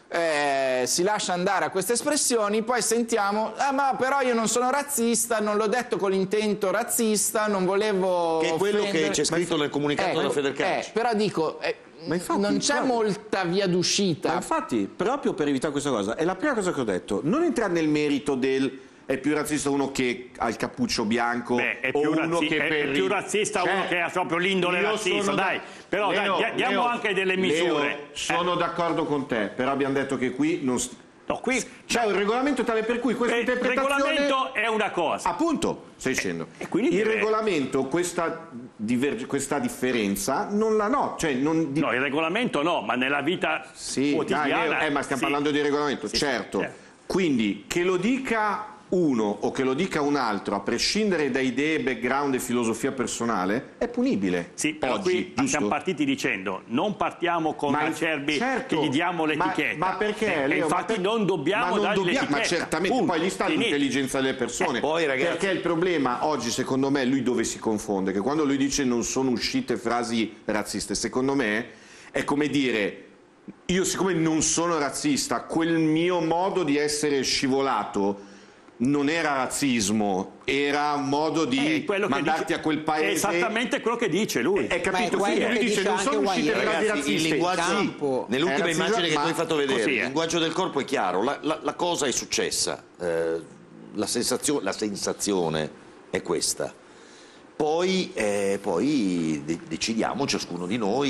eh, si lascia andare a queste espressioni, poi sentiamo, ah, ma però io non sono razzista, non l'ho detto con l'intento razzista, non volevo che è quello offendere. che c'è scritto nel comunicato ecco, della Federcalcio. Eh, però dico, eh, Ma infatti, non c'è guarda, molta via d'uscita. Ma infatti, proprio per evitare questa cosa, è la prima cosa che ho detto, non entrare nel merito del è più razzista uno che ha il cappuccio bianco. Beh, è o più, uno razzi- che è per più razzista cioè, uno che ha proprio l'indole io razzista, sono dai. da- Però Leo, dai, diamo Leo, anche delle misure. Leo, sono Eh. d'accordo con te, però abbiamo detto che qui non st- No, qui c'è un regolamento tale per cui questa il interpretazione... regolamento è una cosa. Appunto, stai dicendo. e quindi il deve- regolamento, questa, diver- questa differenza, non la no. Cioè, non di- No, il regolamento no, ma nella vita Sì, quotidiana... dai, Leo, eh, ma stiamo sì. parlando di regolamento, Sì, certo. certo. Quindi che lo dica uno o che lo dica un altro, a prescindere da idee, background e filosofia personale, è punibile. Sì, però oggi, qui giusto? siamo partiti dicendo non partiamo con Ma- Acerbi certo, che gli diamo ma- l'etichetta. Ma, perché, E Leo? infatti Ma per- non dobbiamo ma non dargli dobbiamo- l'etichetta. Ma certamente, Punto. poi lì sta Finito. l'intelligenza delle persone. Eh, poi, ragazzi- Perché il problema oggi, secondo me, lui dove si confonde? Che quando lui dice non sono uscite frasi razziste, secondo me è come dire... Io siccome non sono razzista, quel mio modo di essere scivolato non era razzismo, era un modo di È quello che mandarti dice- a quel paese. È esattamente quello che dice lui. È capito? Ma è Quindi quello lui che dice dice non anche sono uscite Guaglione. frasi Ragazzi, il razziste. linguaggio, campo. nell'ultima È immagine che razzismo, tu hai ma fatto vedere, così il è. linguaggio del corpo è chiaro, la, la- la cosa è successa, eh, la, sensazio- la sensazione è questa. Poi, eh, poi de- decidiamo ciascuno di noi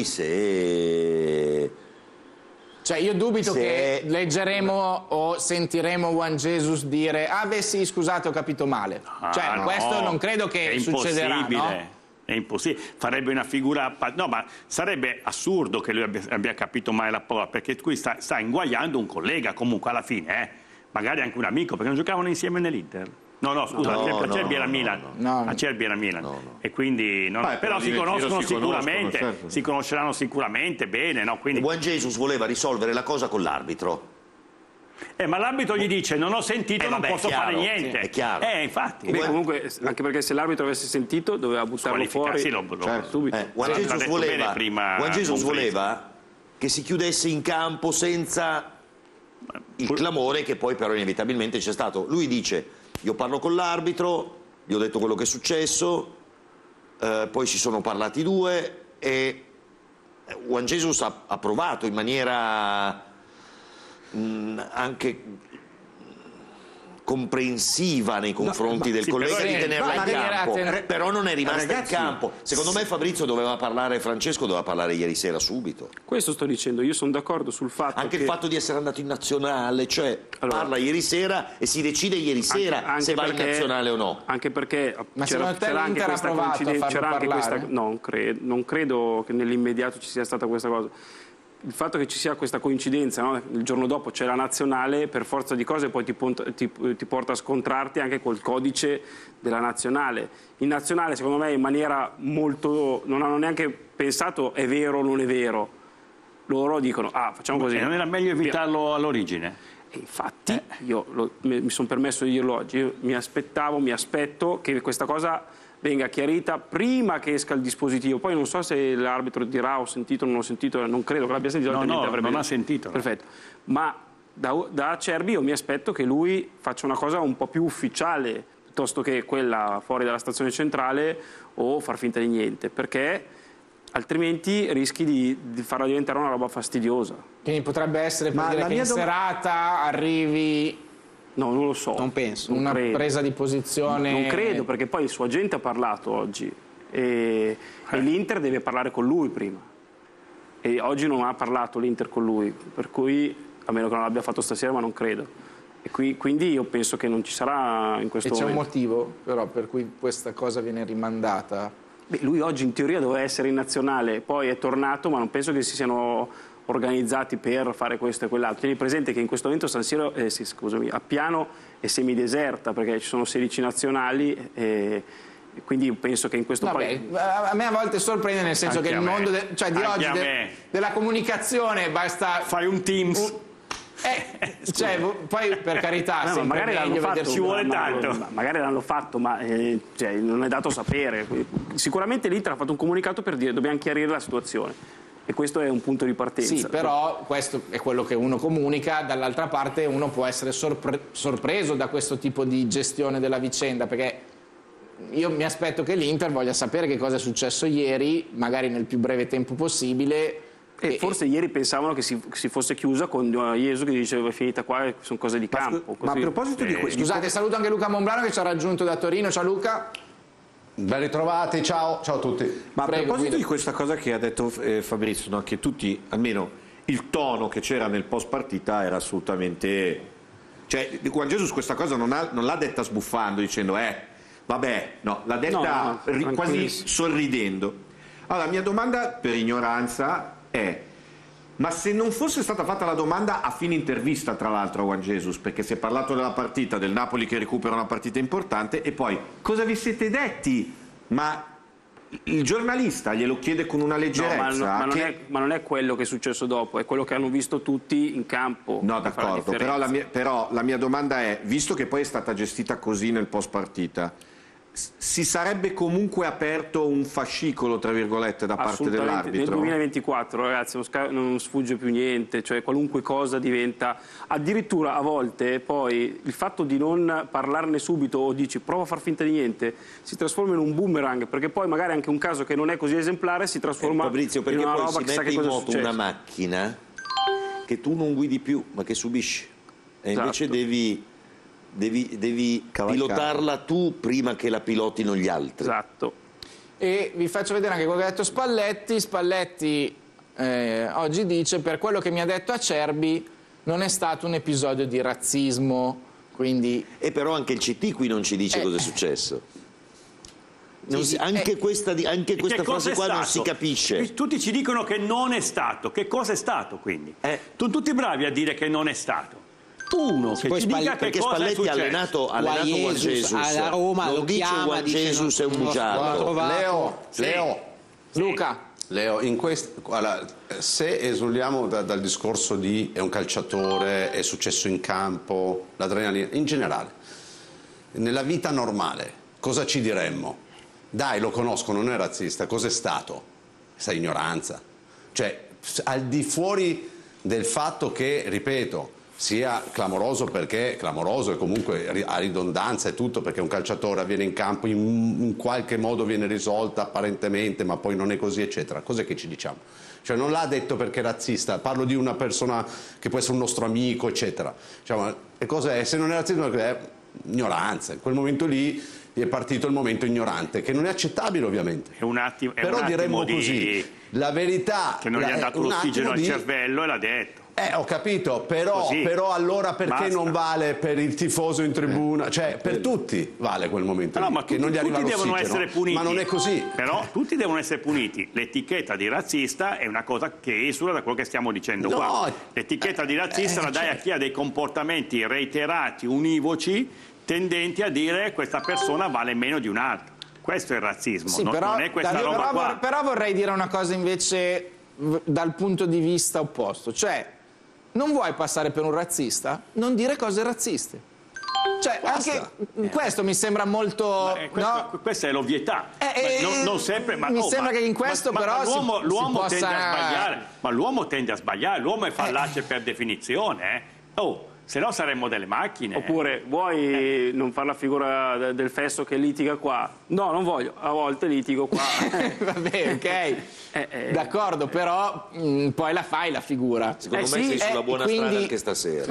se... Cioè io dubito Se- che leggeremo o sentiremo Juan Jesus dire ah beh sì scusate ho capito male. Ah, cioè no, questo non credo che è succederà, impossibile. no? È impossibile, farebbe una figura, pa- no, ma sarebbe assurdo che lui abbia, abbia capito male la parola, perché qui sta, sta inguagliando un collega comunque alla fine, eh? Magari anche un amico, perché non giocavano insieme nell'Inter. No, no, scusa, No, Acerbi, no, Acerbi era no, Milan, no, no. No. Acerbi era Milan, No, no. e quindi non- Beh, però per si dire, conoscono si conoscono, sicuramente, certo. si conosceranno sicuramente bene, no? Quindi, Juan Jesus voleva risolvere la cosa con l'arbitro. eh, ma l'arbitro gli dice non ho sentito, Eh, non vabbè, posso è chiaro, fare niente. sì, è chiaro. Eh, infatti. Beh, comunque, anche perché se l'arbitro avesse sentito doveva buttarlo fuori Sì, lo- lo- Certo. subito. Eh, Juan L'ha Jesus detto voleva, bene prima Juan Jesus Monfresi. voleva che si chiudesse in campo senza il clamore che poi però inevitabilmente c'è stato. Lui dice io parlo con l'arbitro, gli ho detto quello che è successo, eh, poi si sono parlati due e Juan Jesus ha, ha provato in maniera mh, anche comprensiva nei confronti ma- del sì, collega però di è- tenerla ma in devi campo, tenere- però non è rimasta Ragazzi, in campo. Secondo me Fabrizio doveva parlare, Francesco doveva parlare ieri sera subito. Questo sto dicendo, io sono d'accordo sul fatto Anche che... il fatto di essere andato in nazionale, cioè Allora- parla ieri sera e si decide ieri sera Anche- anche se va in perché- nazionale o no. Anche perché Ma c'era, secondo te c'era anche l'Inter ha questa provato a coincidenza, farlo c'era anche parlare? questa, no, non credo, non credo che nell'immediato ci sia stata questa cosa. Il fatto che ci sia questa coincidenza, no? Il giorno dopo c'è la nazionale, per forza di cose poi ti, pont- ti- ti porta a scontrarti anche col codice della nazionale. In nazionale, secondo me, in maniera molto... non hanno neanche pensato è vero o non è vero. Loro dicono, ah, facciamo così. E non era meglio evitarlo all'origine? E infatti io lo- mi, mi sono permesso di dirlo oggi, io mi aspettavo, mi aspetto che questa cosa venga chiarita prima che esca il dispositivo. Poi non so se l'arbitro dirà ho sentito o non ho sentito, non credo che l'abbia sentito. No, altrimenti no, avrebbe non ha detto. sentito. Perfetto. Ma da, da Acerbi io mi aspetto che lui faccia una cosa un po' più ufficiale piuttosto che quella fuori dalla stazione centrale o far finta di niente, perché altrimenti rischi di, di farla diventare una roba fastidiosa. Quindi potrebbe essere per Ma dire la che mia in dom- serata arrivi No, non lo so. Non penso. Non una credo. presa di posizione. Non credo, perché poi il suo agente ha parlato oggi e, e l'Inter deve parlare con lui prima. E oggi non ha parlato l'Inter con lui, per cui, a meno che non l'abbia fatto stasera, ma non credo. E qui, quindi io penso che non ci sarà in questo E c'è un momento. motivo però per cui questa cosa viene rimandata. Beh, lui oggi in teoria doveva essere in nazionale, poi è tornato, ma non penso che si siano organizzati per fare questo e quell'altro. Tieni presente che in questo momento San Siro, eh, sì, scusami, a Piano è semideserta perché ci sono sedici nazionali e e quindi penso che in questo Vabbè, poi... a me a volte sorprende nel senso Anche che a il me. mondo de- cioè di Anche oggi a de- me. della comunicazione basta Fai un Teams. eh, cioè, poi per carità No, ma sempre magari l'hanno meglio fatto, vedersi ci vuole ma- tanto. ma- magari l'hanno fatto, ma eh, cioè, non è dato sapere. Sicuramente l'Inter ha fatto un comunicato per dire dobbiamo chiarire la situazione. E questo è un punto di partenza. Sì, però questo è quello che uno comunica, dall'altra parte uno può essere sorpre- sorpreso da questo tipo di gestione della vicenda, perché io mi aspetto che l'Inter voglia sapere che cosa è successo ieri, magari nel più breve tempo possibile. E, e forse ieri pensavano che si, si fosse chiusa con Iesu che diceva è finita qua, sono cose di campo. Ma, ma a proposito eh, di questo... Scusate, saluto anche Luca Monbrano che ci ha raggiunto da Torino. Ciao Luca. Ben ritrovati, ciao, ciao a tutti. Ma a Prego, proposito Guido. di questa cosa che ha detto eh, Fabrizio, no? Che tutti, almeno il tono che c'era nel post partita era assolutamente... Cioè, Juan Jesus questa cosa non, ha, non l'ha detta sbuffando, dicendo eh, vabbè, no, l'ha detta no, no, ri, quasi sorridendo. Allora, la mia domanda per ignoranza è, ma se non fosse stata fatta la domanda a fine intervista, tra l'altro, a Juan Jesus, perché si è parlato della partita, del Napoli che recupera una partita importante, e poi cosa vi siete detti? Ma il giornalista glielo chiede con una leggerezza. No, ma, no, ma, non che... è, ma non è quello che è successo dopo, è quello che hanno visto tutti in campo. No, d'accordo, la però, la mia, però la mia domanda è, visto che poi è stata gestita così nel post partita, si sarebbe comunque aperto un fascicolo, tra virgolette, da parte dell'arbitro? Nel duemilaventiquattro, ragazzi, non sfugge più niente, cioè qualunque cosa diventa... Addirittura a volte poi il fatto di non parlarne subito o dici prova a far finta di niente si trasforma in un boomerang, perché poi magari anche un caso che non è così esemplare si trasforma eh, Fabrizio, in una poi roba si che sa mette che in cosa è moto successo. una macchina che tu non guidi più, ma che subisci. E Esatto. invece devi... devi, devi pilotarla tu prima che la pilotino gli altri. Esatto. E vi faccio vedere anche quello che ha detto Spalletti. Spalletti eh, oggi dice: per quello che mi ha detto Acerbi non è stato un episodio di razzismo, quindi... E però anche il C T qui non ci dice eh. cosa è successo. Non Sì, si, anche eh. questa, di- anche questa Che cosa frase è qua stato? non si capisce. Tutti ci dicono che non è stato. Che cosa è stato quindi? Eh. Sono tutti bravi a dire che non è stato. Uno che poi ci Spall- dica che Perché cosa è Spalletti ha successo. allenato, ha allenato Juan Juan Jesus Jesus. alla Roma, non lo dice chiama, Juan dice, Jesus non- è un non l'ho bugiardo. trovato. Leo, Sì. Leo, Luca. Leo, in quest... allora, se esuliamo da- dal discorso di è un calciatore, è successo in campo, l'adrenalina, in generale, nella vita normale, cosa ci diremmo? Dai, lo conosco, non è razzista, cos'è stato? Questa ignoranza. Cioè, al di fuori del fatto che, ripeto, sia clamoroso perché è clamoroso e comunque ha ridondanza e tutto, perché un calciatore avviene in campo, in, in qualche modo viene risolta apparentemente, ma poi non è così, eccetera. Cos'è che ci diciamo? Cioè non l'ha detto perché è razzista, parlo di una persona che può essere un nostro amico, eccetera. Diciamo, e cos'è? Se non è razzismo è ignoranza. In quel momento lì è partito il momento ignorante, che non è accettabile ovviamente. È un attimo, è Però un attimo diremmo di... così, la verità... che non gli la- ha dato un l'ossigeno al attimo di- cervello e l'ha detto. Eh, ho capito, però, Così. però allora perché Basta. non vale per il tifoso in tribuna? Cioè, per tutti vale quel momento No, lì, ma che tutti, non gli arriva tutti devono l'ossigeno. essere puniti. Ma non è così. Però tutti devono essere puniti. L'etichetta di razzista è una cosa che esula da quello che stiamo dicendo No, qua. L'etichetta di razzista eh, la dai a chi ha dei comportamenti reiterati, univoci, tendenti a dire questa persona vale meno di un'altra. Questo è il razzismo, Sì, non, però, non è questa da- roba però, qua. vor- però vorrei dire una cosa invece v- dal punto di vista opposto, cioè non vuoi passare per un razzista? Non dire cose razziste. Cioè, anche questo mi sembra molto... Eh, questo- no? Questa è l'ovvietà. Eh, Ma eh, non, non sempre, ma, mi oh, sembra ma- che in questo ma- però ma si- l'uomo, si l'uomo possa- tende a sbagliare, ma l'uomo tende a sbagliare, l'uomo è fallace per definizione. Eh. Oh, se no saremmo delle macchine. Oppure vuoi non fare la figura de- del fesso che litiga qua? No, non voglio, a volte litigo qua. Vabbè, ok. Eh, eh. D'accordo, però mh, poi la fai la figura. Secondo Eh me sì, sei sulla eh, buona quindi- strada anche stasera.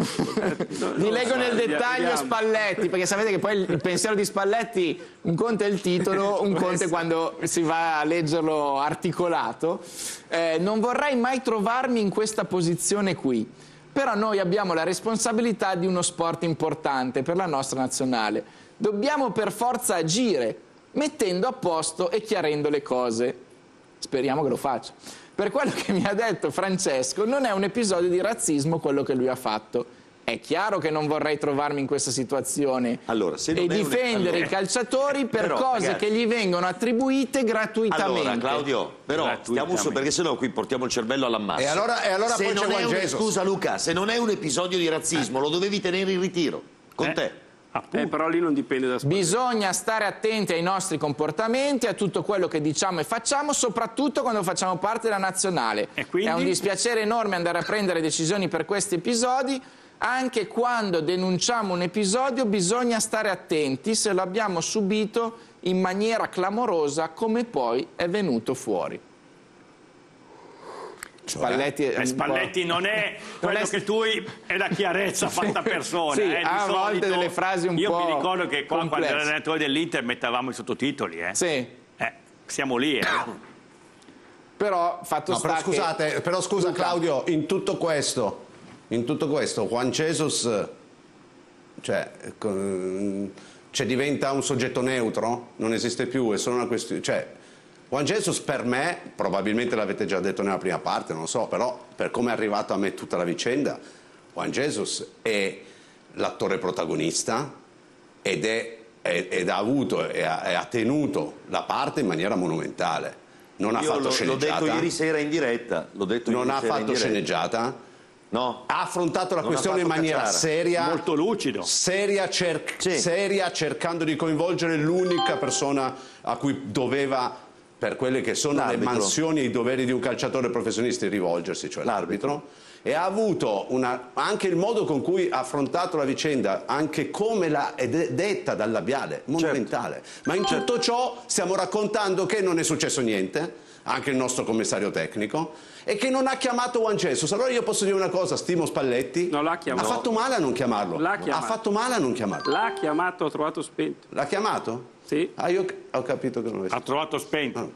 Vi leggo nel dettaglio vediamo. Spalletti, perché sapete che poi il pensiero di Spalletti, un conto è il titolo, un conto è quando si va a leggerlo articolato. Eh, non vorrei mai trovarmi in questa posizione qui, però noi abbiamo la responsabilità di uno sport importante per la nostra nazionale. Dobbiamo per forza agire, mettendo a posto e chiarendo le cose. Speriamo che lo faccia. Per quello che mi ha detto Francesco, non è un episodio di razzismo quello che lui ha fatto. È chiaro che non vorrei trovarmi in questa situazione Allora, se non e è un- difendere allora- i calciatori per Però, cose ragazzi- che gli vengono attribuite gratuitamente. Allora, Claudio, però stiamo Gratuitamente. su, perché sennò qui portiamo il cervello all'ammasso. E allora- e allora se poi c'è non è Juan un- Jesus. Scusa Luca, se non è un episodio di razzismo, lo dovevi tenere in ritiro con Eh. te. Eh, però lì non dipende da Spalletti. Bisogna stare attenti ai nostri comportamenti, a tutto quello che diciamo e facciamo, soprattutto quando facciamo parte della nazionale. E quindi? È un dispiacere enorme andare a prendere decisioni per questi episodi. Anche quando denunciamo un episodio bisogna stare attenti se lo abbiamo subito in maniera clamorosa come poi è venuto fuori. Spalletti, eh, Spalletti non è quello non è... che tu è la chiarezza fatta persona. Sì, eh, di a volte solito, delle frasi un io po' mi ricordo che qua, quando era allenatore dell'Inter, mettavamo i sottotitoli. Eh. Sì. Eh, siamo lì. Eh. Però fatto no, sta però scusate, che... però scusa Claudio, in tutto questo, in tutto questo, Juan Jesus, cioè, cioè diventa un soggetto neutro? Non esiste più, è solo una questione. Cioè, Juan Jesus per me, probabilmente l'avete già detto nella prima parte, non lo so, però per come è arrivato a me tutta la vicenda, Juan Jesus è l'attore protagonista ed, è, ed ha avuto e ha, e ha tenuto la parte in maniera monumentale. Non ha Io fatto lo, sceneggiata. L'ho detto ieri sera in diretta. L'ho detto non ieri ha sera fatto in sceneggiata. No. Ha affrontato la Non questione in maniera cacciare. seria, molto lucido, seria, cer- sì. seria, cercando di coinvolgere l'unica persona a cui doveva, per quelle che sono l'arbitro. le mansioni e i doveri di un calciatore professionista, rivolgersi, cioè l'arbitro. E ha avuto una, anche il modo con cui ha affrontato la vicenda, anche come l'ha è de- detta dal labiale, monumentale. Certo. Ma in certo. tutto ciò stiamo raccontando che non è successo niente, anche il nostro commissario tecnico, e che non ha chiamato Juan Jesus. Allora io posso dire una cosa, stimo Spalletti, No, l'ha chiamato. ha fatto male a non chiamarlo. L'ha Ha chiamato. fatto male a non chiamarlo. L'ha chiamato, ho trovato spento. L'ha chiamato? Sì. Ah, io ho capito che non avesse. ha trovato spento.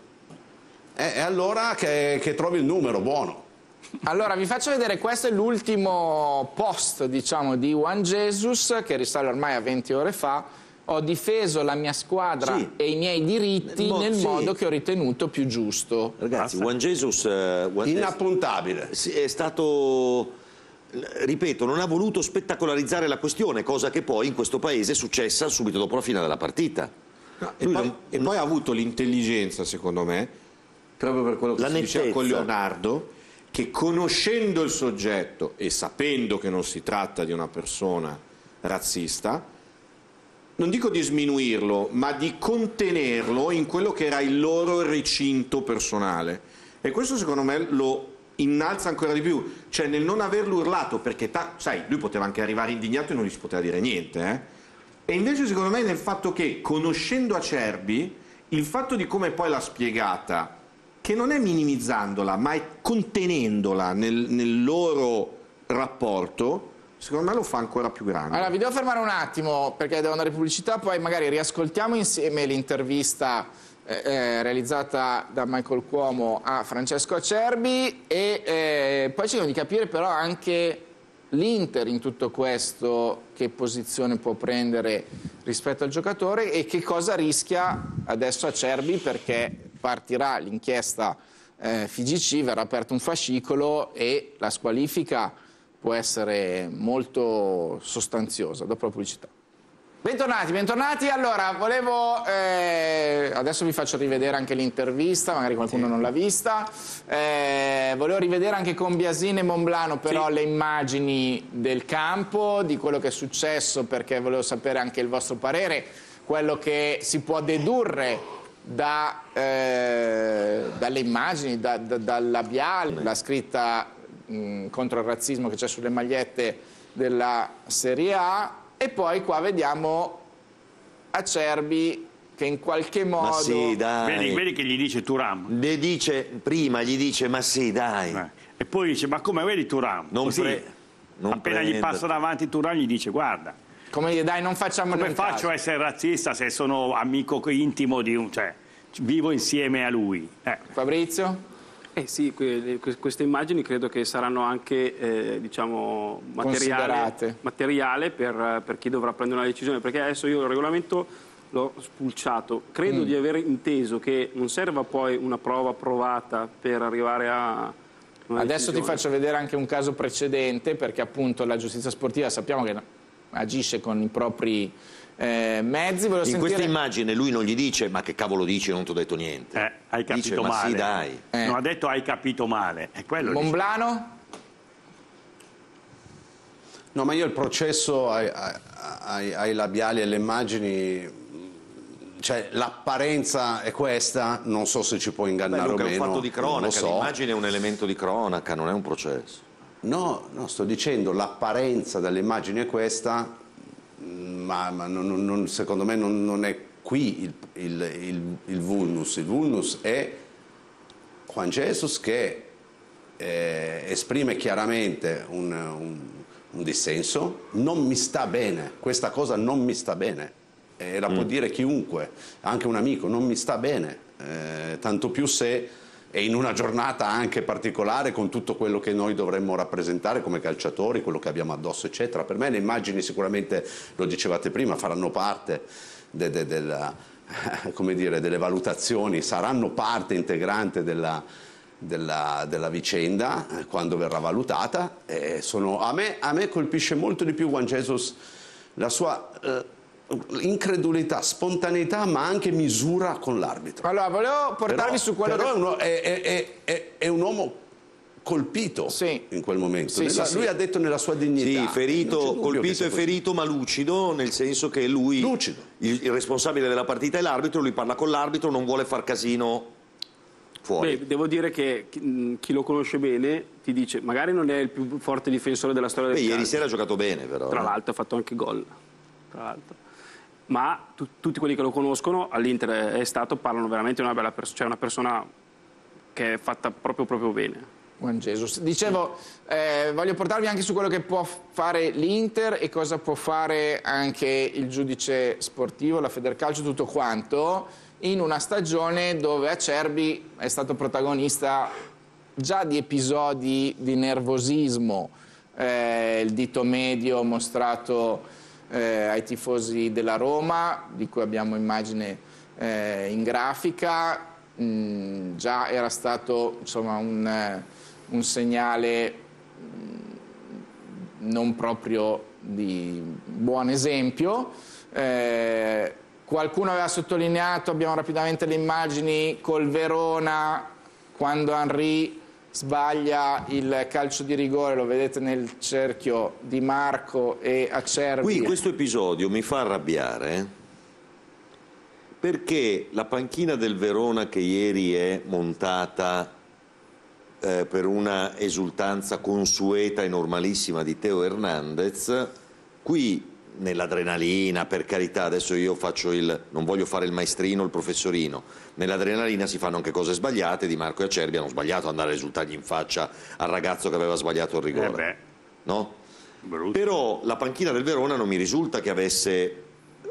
E e allora che, che trovi il numero buono. Allora vi faccio vedere, questo è l'ultimo post, diciamo, di Juan Jesus, che risale ormai a venti ore fa. Ho difeso la mia squadra Sì. e i miei diritti Mo- nel sì. modo che ho ritenuto più giusto. Ragazzi, Juan Jesus eh, Juan- Inappuntabile. Sì, è stato, ripeto, non ha voluto spettacolarizzare la questione, cosa che poi in questo paese è successa subito dopo la fine della partita. No, e, Lui poi, non- e poi ha avuto l'intelligenza, secondo me, proprio per quello che La si diceva nettezza. con Leonardo, che conoscendo il soggetto e sapendo che non si tratta di una persona razzista, non dico di sminuirlo, ma di contenerlo in quello che era il loro recinto personale. E questo secondo me lo innalza ancora di più, cioè nel non averlo urlato, perché ta- sai, lui poteva anche arrivare indignato e non gli si poteva dire niente, eh? E invece secondo me nel fatto che, conoscendo Acerbi, il fatto di come poi l'ha spiegata, che non è minimizzandola, ma è contenendola nel, nel loro rapporto, secondo me lo fa ancora più grande. Allora vi devo fermare un attimo perché devo andare in pubblicità, poi magari riascoltiamo insieme l'intervista eh, eh, realizzata da Michael Cuomo a Francesco Acerbi e eh, poi cerchiamo di capire però anche l'Inter in tutto questo, che posizione può prendere rispetto al giocatore e che cosa rischia adesso Acerbi, perché partirà l'inchiesta eh, F I G C, verrà aperto un fascicolo e la squalifica può essere molto sostanziosa. Dopo la pubblicità. Bentornati, bentornati. Allora, volevo... Eh, adesso vi faccio rivedere anche l'intervista, magari qualcuno sì. non l'ha vista. Eh, volevo rivedere anche con Biasini e Monblano però sì. le immagini del campo, di quello che è successo, perché volevo sapere anche il vostro parere, quello che si può dedurre da, eh, dalle immagini, da, da, dal labiale, la scritta contro il razzismo che c'è sulle magliette della Serie A, e poi qua vediamo Acerbi che in qualche modo... Ma sì, dai. Vedi, vedi che gli dice Thuram. Ne dice, prima gli dice, ma sì, dai. Eh. E poi dice, ma come vedi Thuram? Non Così, pre- non appena prende. gli passa davanti Thuram gli dice, guarda. Come dire, dai, non facciamo Come faccio a essere razzista se sono amico intimo di un... cioè, vivo insieme a lui. Eh. Fabrizio? Eh sì, que- queste immagini credo che saranno anche eh, diciamo, materiale, materiale per, per chi dovrà prendere una decisione, perché adesso io il regolamento l'ho spulciato, credo mm. di aver inteso che non serva poi una prova provata per arrivare a una Adesso decisione. ti faccio vedere anche un caso precedente, perché appunto la giustizia sportiva sappiamo che agisce con i propri eh, mezzi. Volevo in sentire... questa immagine lui non gli dice ma che cavolo dici, non ti ho detto niente. Eh, hai capito dice, male. Ma sì, dai. Eh. Non ha detto hai capito male. È quello. Monblano? No, ma io il processo ai, ai, ai labiali e alle immagini, cioè l'apparenza è questa, non so se ci può ingannare. Beh, Luca, o meno. è un fatto di cronaca, so. l'immagine è un elemento di cronaca, non è un processo. No, no, sto dicendo l'apparenza delle immagini è questa, ma, ma non, non, secondo me non, non è qui il, il, il, il vulnus. Il vulnus è Juan Jesus che eh, esprime chiaramente un, un, un dissenso. Non mi sta bene, questa cosa non mi sta bene. E la mm. può dire chiunque, anche un amico, non mi sta bene, eh, tanto più se è in una giornata anche particolare con tutto quello che noi dovremmo rappresentare come calciatori, quello che abbiamo addosso eccetera. Per me le immagini sicuramente, lo dicevate prima, faranno parte de, de, della, come dire, delle valutazioni, saranno parte integrante della, della, della vicenda eh, quando verrà valutata. Eh, sono, a, me, a me colpisce molto di più Juan Jesus, la sua eh, incredulità, spontaneità, ma anche misura con l'arbitro. Allora, volevo portarvi però, su quello però che... è, uno, è, è, è, è un uomo colpito sì. in quel momento. Sì, nella, sì, lui sì. ha detto nella sua dignità. Sì, ferito, colpito e ferito, ma lucido, nel senso che lui, lucido. Il, il responsabile della partita è l'arbitro, lui parla con l'arbitro, non vuole far casino fuori. Beh, devo dire che chi, chi lo conosce bene ti dice, magari non è il più forte difensore della storia del Beh, calcio. ieri sera ha giocato bene, però. Tra eh. l'altro ha fatto anche gol. Tra l'altro. Ma tu, tutti quelli che lo conoscono all'Inter è stato, parlano veramente di una bella persona, cioè una persona che è fatta proprio proprio bene. Juan Jesus. Dicevo, eh, voglio portarvi anche su quello che può fare l'Inter e cosa può fare anche il giudice sportivo, la Federcalcio, tutto quanto, in una stagione dove Acerbi è stato protagonista già di episodi di nervosismo, eh, il dito medio mostrato Eh, ai tifosi della Roma, di cui abbiamo immagine eh, in grafica. Mm, già era stato insomma un, eh, un segnale mm, non proprio di buon esempio. Eh, qualcuno aveva sottolineato, abbiamo rapidamente le immagini, col Verona, quando Henry sbaglia il calcio di rigore, lo vedete nel cerchio Di Marco e Acerbi. Qui questo episodio mi fa arrabbiare perché la panchina del Verona, che ieri è montata eh, per una esultanza consueta e normalissima di Teo Hernandez, qui nell'adrenalina, per carità, adesso io faccio il, non voglio fare il maestrino, il professorino, nell'adrenalina si fanno anche cose sbagliate. Di Marco e Acerbi hanno sbagliato ad andare a risultargli in faccia al ragazzo che aveva sbagliato il rigore, eh beh. no? Però la panchina del Verona non mi risulta che avesse, eh,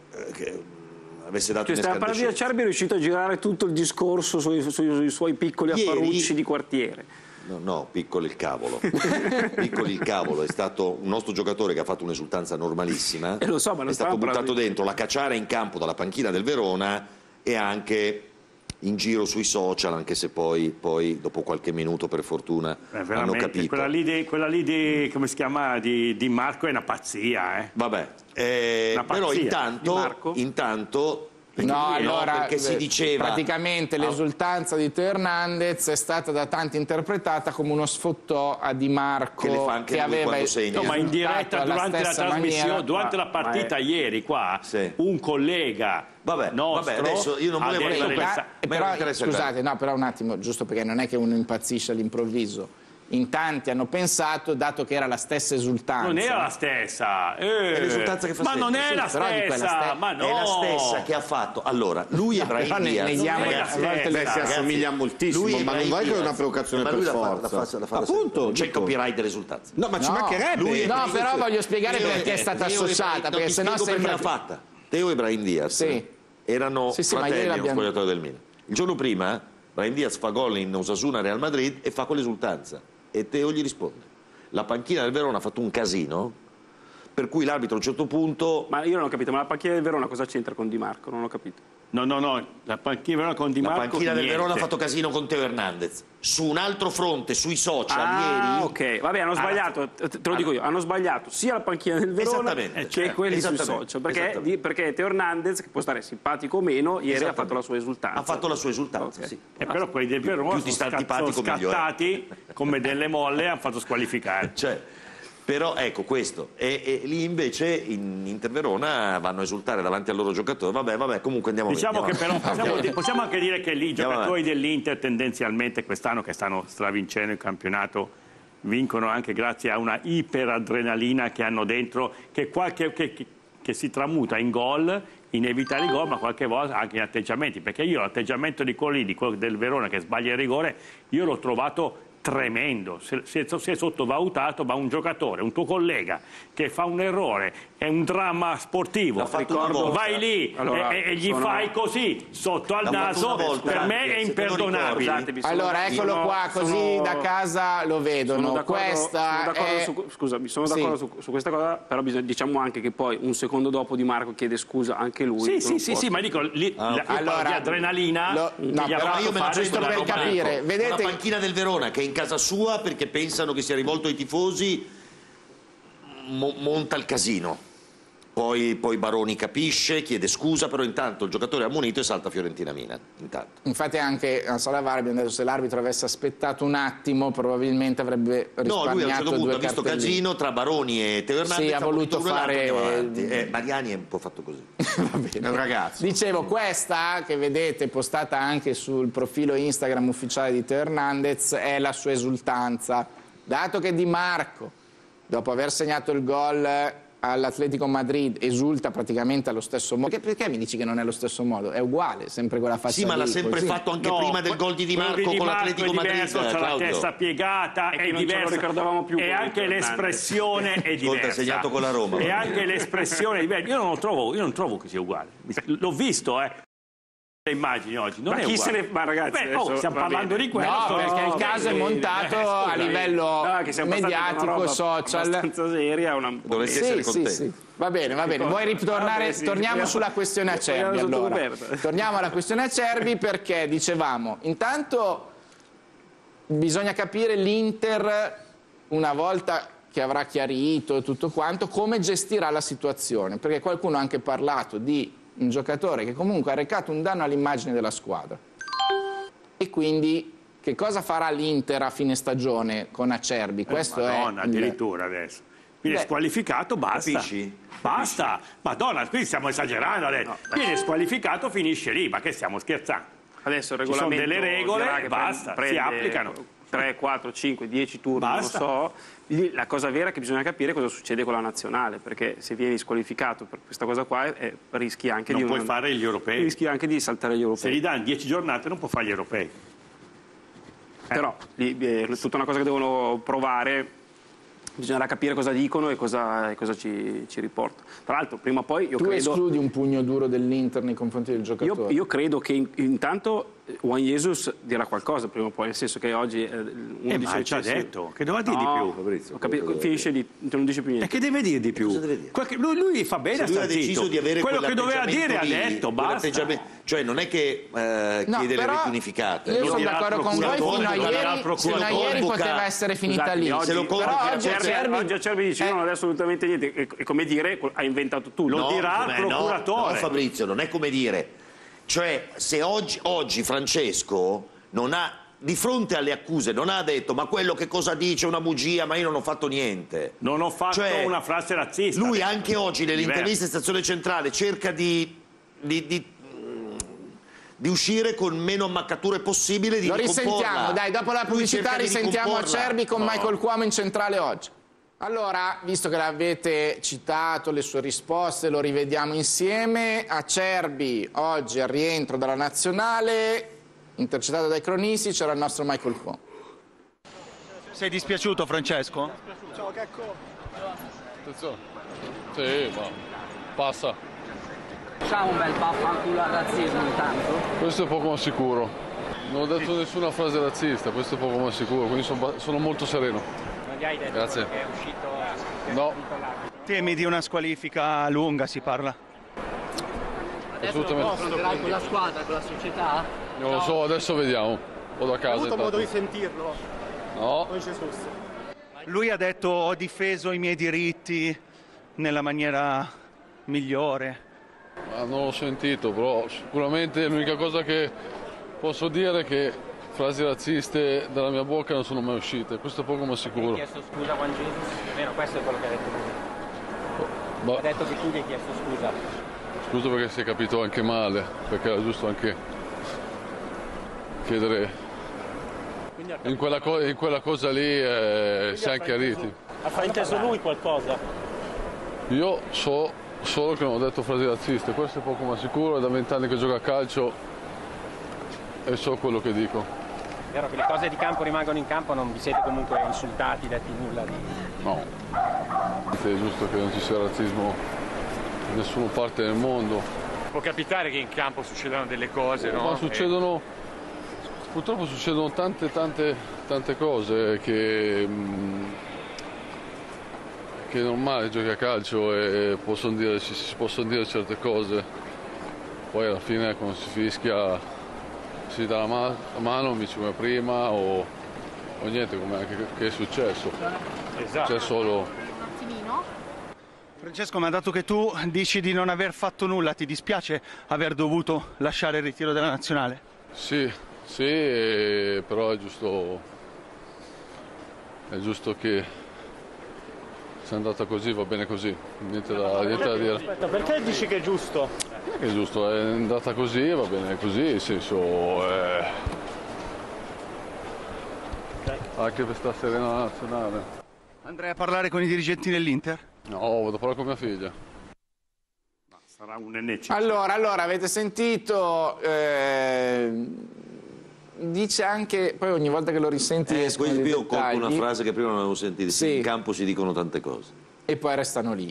che avesse dato cioè, un sta parlando di Acerbi, è riuscito a girare tutto il discorso sui, sui, sui suoi piccoli Ieri... affarucci di quartiere. No, no, piccolo il cavolo. Piccolo il cavolo, è stato un nostro giocatore che ha fatto un'esultanza normalissima, eh, lo so, ma non è stato buttato parlando... dentro la cacciara in campo dalla panchina del Verona e anche in giro sui social, anche se poi, poi dopo qualche minuto per fortuna eh, hanno capito. Quella lì, di, quella lì di, come si chiama, di, di Marco è una pazzia. Eh. Vabbè, eh, una pazzia. Però intanto, intanto No, allora, perché si diceva praticamente ah, l'esultanza di Teo Hernandez è stata da tanti interpretata come uno sfottò a Di Marco che, le fa anche che aveva no, ma in diretta durante la trasmissione, maniera, durante ma, la partita è... ieri qua, sì. un collega vabbè, nostro vabbè, adesso io non volevo arrivare questa... però, scusate, no, però un attimo, giusto perché non è che uno impazzisce all'improvviso. In tanti hanno pensato, dato che era la stessa esultanza. Non era la stessa. Eh, è l'esultanza che fa ma sempre. non è sì, la stessa. Ste... Ma no. È la stessa che ha fatto. Allora, lui e Brahim no, Diaz. Neghiamo la stessa. Beh, si assomiglia moltissimo, lui ma non vai che è una provocazione per la forza. Fa, la fa, la fa Appunto, non c'è il copyright dell'esultanza. No, ma no, ci mancherebbe. Lui no, però voglio spiegare perché è stata associata, perché sennò sembra l'ha fatta. Teo e Brahim Diaz sì. erano sì, sì, fratelli nello spogliatoio del Milan. Il giorno prima Brahim Diaz fa gol in Osasuna Real Madrid e fa quell'esultanza. E Teo gli risponde. La panchina del Verona ha fatto un casino, per cui l'arbitro a un certo punto... Ma io non ho capito, ma la panchina del Verona cosa c'entra con Di Marco? Non ho capito. No, no, no, la panchina del Verona con Di Marco... La panchina del niente. Verona ha fatto casino con Teo Hernandez. Su un altro fronte, sui social, ah, ieri... ok, vabbè, hanno sbagliato, ah, te lo dico io, hanno sbagliato sia la panchina del Verona che certo, quelli sui social, perché, di, perché Teo Hernandez, che può stare simpatico o meno, ieri ha fatto la sua esultanza. Ha fatto la sua esultanza, okay. sì. E però quelli del Verona più, più sono, scat sono scattati come delle molle e hanno fatto squalificare. Cioè, Però ecco questo, e, e lì invece in Inter Verona vanno a esultare davanti al loro giocatore. Vabbè, vabbè, comunque andiamo Diciamo andiamo che però possiamo, possiamo anche dire che lì i Andiamo giocatori avanti. dell'Inter tendenzialmente quest'anno che stanno stravincendo il campionato vincono anche grazie a una iperadrenalina che hanno dentro, che, qualche, che, che, che si tramuta in gol, in evitare i gol, ma qualche volta anche in atteggiamenti, perché io l'atteggiamento di quello lì, di quello del Verona che sbaglia il rigore, io l'ho trovato tremendo, si è sottovalutato, ma un giocatore, un tuo collega che fa un errore, è un dramma sportivo, ricordo, vai lì allora, e, e gli sono... fai così sotto al L'ha naso, fatto una volta, per me è se te lo imperdonabile. Scusatemi, sono- Allora, eccolo sono- qua, così sono- da casa lo vedono. Sono d'accordo, Questa sono d'accordo è... su, scusami, sono Sì. d'accordo su, su questa cosa, però bisogna, diciamo anche che poi un secondo dopo Di Marco chiede scusa anche lui. Sì, non sì, sì, può- sì, ma dico, lì, Ah, la, allora, di adrenalina lo- che no, gli ha però fatto io me la fare giusto giusto quella per roba lì. capire, Ecco, vedete- la panchina del Verona che è in casa sua perché pensano che sia rivolto ai tifosi, mo- monta il casino. Poi, poi Baroni capisce, chiede scusa, però intanto il giocatore è ammonito e salta Fiorentina-Milan. Intanto. Infatti anche a sala V A R abbiamo detto se l'arbitro avesse aspettato un attimo probabilmente avrebbe No, lui a un risparmiato certo punto due ha visto cartellini. casino tra Baroni e Teo Hernandez, Sì, ha voluto uno e l'altro, fare- andiamo avanti. Eh, Mariani è un po' fatto così. Va bene. È un ragazzo. Dicevo, questa che vedete postata anche sul profilo Instagram ufficiale di Teo Hernandez è la sua esultanza. Dato che Di Marco, dopo aver segnato il gol all'Atletico Madrid, esulta praticamente allo stesso modo. Perché, perché mi dici che non è lo stesso modo? È uguale, sempre quella faccia Sì, ma lì, l'ha sempre così. fatto anche No, prima del gol di Di quello Marco Di con Marco l'Atletico è Madrid. diverso, c'ha la Claudio. testa piegata, E che è non ce lo diversa. ricordavamo più E quello di anche Hernandez. l'espressione è Ascolta, diversa. ha segnato con la Roma. E anche l'espressione è diversa. Io non lo trovo, io non trovo che sia uguale. L'ho visto, eh. Le immagini oggi, non Ma è chi uguale. se ne- ma ragazzi, Beh, oh, adesso stiamo va parlando bene. di quello. No, sto- perché il no, caso è beh, montato eh, a scusami. livello No, che siamo passati da una mediatico, roba social. abbastanza seria, una... Dovresti Sì, essere sì, contento. sì. Va bene, va bene. Vuoi ritornare? Vabbè, sì, Torniamo speriamo- sulla questione speriamo Acerbi sotto allora. coperta. Torniamo alla questione Acerbi perché dicevamo, intanto bisogna capire l'Inter una volta che avrà chiarito tutto quanto come gestirà la situazione, perché qualcuno ha anche parlato di un giocatore che comunque ha recato un danno all'immagine della squadra. E quindi che cosa farà l'Inter a fine stagione con Acerbi? Questo Madonna, è il- addirittura adesso. Viene Beh, squalificato, basta. capisci? Basta. Madonna, qui stiamo esagerando adesso. Viene squalificato, finisce lì. Ma che stiamo scherzando? Adesso il Ci sono regolamento delle regole, dirà che basta, prende si applicano. tre, quattro, cinque, dieci turni, Basta. non lo so. Lì la cosa vera è che bisogna capire cosa succede con la nazionale, perché se vieni squalificato per questa cosa qua eh, rischi anche Non di puoi fare gli europei. rischi anche di saltare gli Se europei. gli danno dieci giornate non può fare gli europei. Però lì, eh, è tutta una cosa che devono provare, bisognerà capire cosa dicono e cosa, e cosa ci, ci riportano. Tra l'altro, prima o poi io Tu credo... escludi un pugno duro dell'Inter nei confronti del giocatore? Io, io credo che in- intanto Juan Jesus dirà qualcosa prima o poi, nel senso che oggi eh, uno Eh, dice ma ci ha sì, sì. detto, che doveva dire No, di più. Fabrizio, ho capito, cosa- finisce di, non dice più E niente. che deve dire di più? Cosa deve dire? Qualche- lui, lui fa bene Se a lui ha star deciso zitto. di avere quello che doveva dire ha quell'atteggiamento lì, detto, basta. quell'atteggiamento- Cioè non è che eh, No, chiede le però reti unificate. Io Lo sono dirà il d'accordo con voi, procuratore, fino a lo dirà il ieri, fino a procuratore. ieri Convoca- poteva essere finita Scusate, lì. oggi- Se lo Però convoca oggi Acerbi- Acerbi... Oggi Acerbi dice io non ho assolutamente niente, e, e come dire, ha inventato tu. Lo No, dirà il eh, no, procuratore. No, Fabrizio, non è come dire. Cioè, se oggi, oggi Francesco non ha, di fronte alle accuse, non ha detto ma quello che cosa dice è una bugia, ma io non ho fatto niente. Non ho fatto Cioè, una frase razzista. Lui ha detto. anche oggi nelle Diverso. interviste in Stazione Centrale cerca di, di, di, di uscire con meno ammaccature possibile, di Lo ricomporla. risentiamo, dai, dopo la Lui pubblicità cerca di risentiamo ricomporla. Acerbi con No. Michael Cuomo in centrale oggi. Allora, visto che l'avete citato, le sue risposte, lo rivediamo insieme. Acerbi oggi al rientro dalla nazionale, intercettato dai cronisti, c'era il nostro Michael Cuomo. Sei dispiaciuto, Francesco? Attenzione. Sì, ma passa. Facciamo un bel vaffanculo al razzismo intanto. Questo è poco ma sicuro. Non ho detto nessuna frase razzista, questo è poco ma sicuro, quindi sono, sono molto sereno. Non gli hai detto Grazie. che è uscito... No, Temi di una squalifica lunga, si parla. Adesso lo confronterai con la squadra, con la società? non lo so, adesso vediamo. O da casa. Hai avuto modo intanto. di sentirlo? No. Con Jesus? Lui ha detto ho difeso i miei diritti nella maniera migliore. Ma non l'ho sentito, però sicuramente l'unica cosa che posso dire è che frasi razziste dalla mia bocca non sono mai uscite, questo è poco ma sicuro. Ha chiesto scusa a Juan Jesus? Almeno questo è quello che ha detto lui. Bah, Ha detto che tu gli hai chiesto scusa. scusa perché si è capito anche male, perché era giusto anche chiedere. In quella, co- in quella cosa lì eh, siamo chiariti. Ha frainteso lui qualcosa? Io so solo che non ho detto frasi razziste, questo è poco ma sicuro, è da vent'anni che gioco a calcio e so quello che dico. È vero che le cose di campo rimangono in campo, non vi siete comunque insultati, detti nulla di... No, è giusto che non ci sia razzismo in nessuna parte del mondo. Può capitare che in campo succedano delle cose, no? Ma succedono, purtroppo succedono tante tante tante cose che, mh, che è normale, giochi a calcio e possono dire, si, si possono dire certe cose, poi alla fine quando si fischia si dà la, ma- la mano, mi come prima o, o niente, come anche che è successo. Esatto. C'è solo... Francesco, ma dato che tu dici di non aver fatto nulla, ti dispiace aver dovuto lasciare il ritiro della nazionale? Sì, sì, eh, però è giusto, è giusto che sia andata così, va bene così, niente da, niente da dire. Aspetta, perché dici che è giusto? È giusto, è andata così, va bene così, nel senso, eh, anche per sta serena nazionale. Andrai a parlare con i dirigenti dell'Inter? No, vado a parlare con mia figlia. Sarà un N C. Allora, allora, avete sentito, eh, dice anche, poi ogni volta che lo risenti Eh, escono poi dei io ho colto dettagli, una frase che prima non avevo sentito, Sì. in campo si dicono tante cose. e poi restano lì.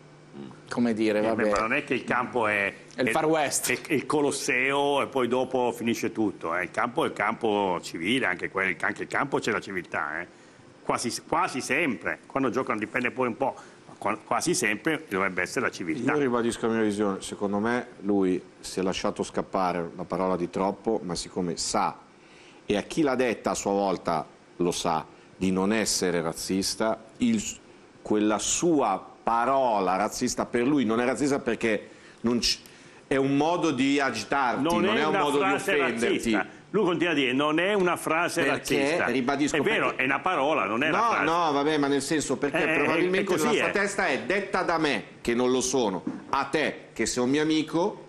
Come dire, Eh, beh, vabbè. ma non è che il campo è, È il Far West. è, è il Colosseo e poi dopo finisce tutto. eh. Il campo è il campo civile, anche, quel, anche il campo c'è la civiltà. eh. Quasi, quasi sempre, quando giocano dipende poi un po', ma qua- quasi sempre dovrebbe essere la civiltà. Io ribadisco la mia visione, secondo me lui si è lasciato scappare la parola di troppo, ma siccome sa, e a chi l'ha detta a sua volta lo sa, di non essere razzista, il, quella sua parola razzista per lui non è razzista perché non c- è un modo di agitarti, non, Non, è, è un una modo di frase offenderti. razzista. Lui continua a dire non è una frase Perché, razzista. ribadisco, è vero, perché- è una parola, non è una No, frase. no, vabbè, ma nel senso perché Eh, probabilmente è così, nella sua eh. testa è detta da me, che non lo sono, a te, che sei un mio amico,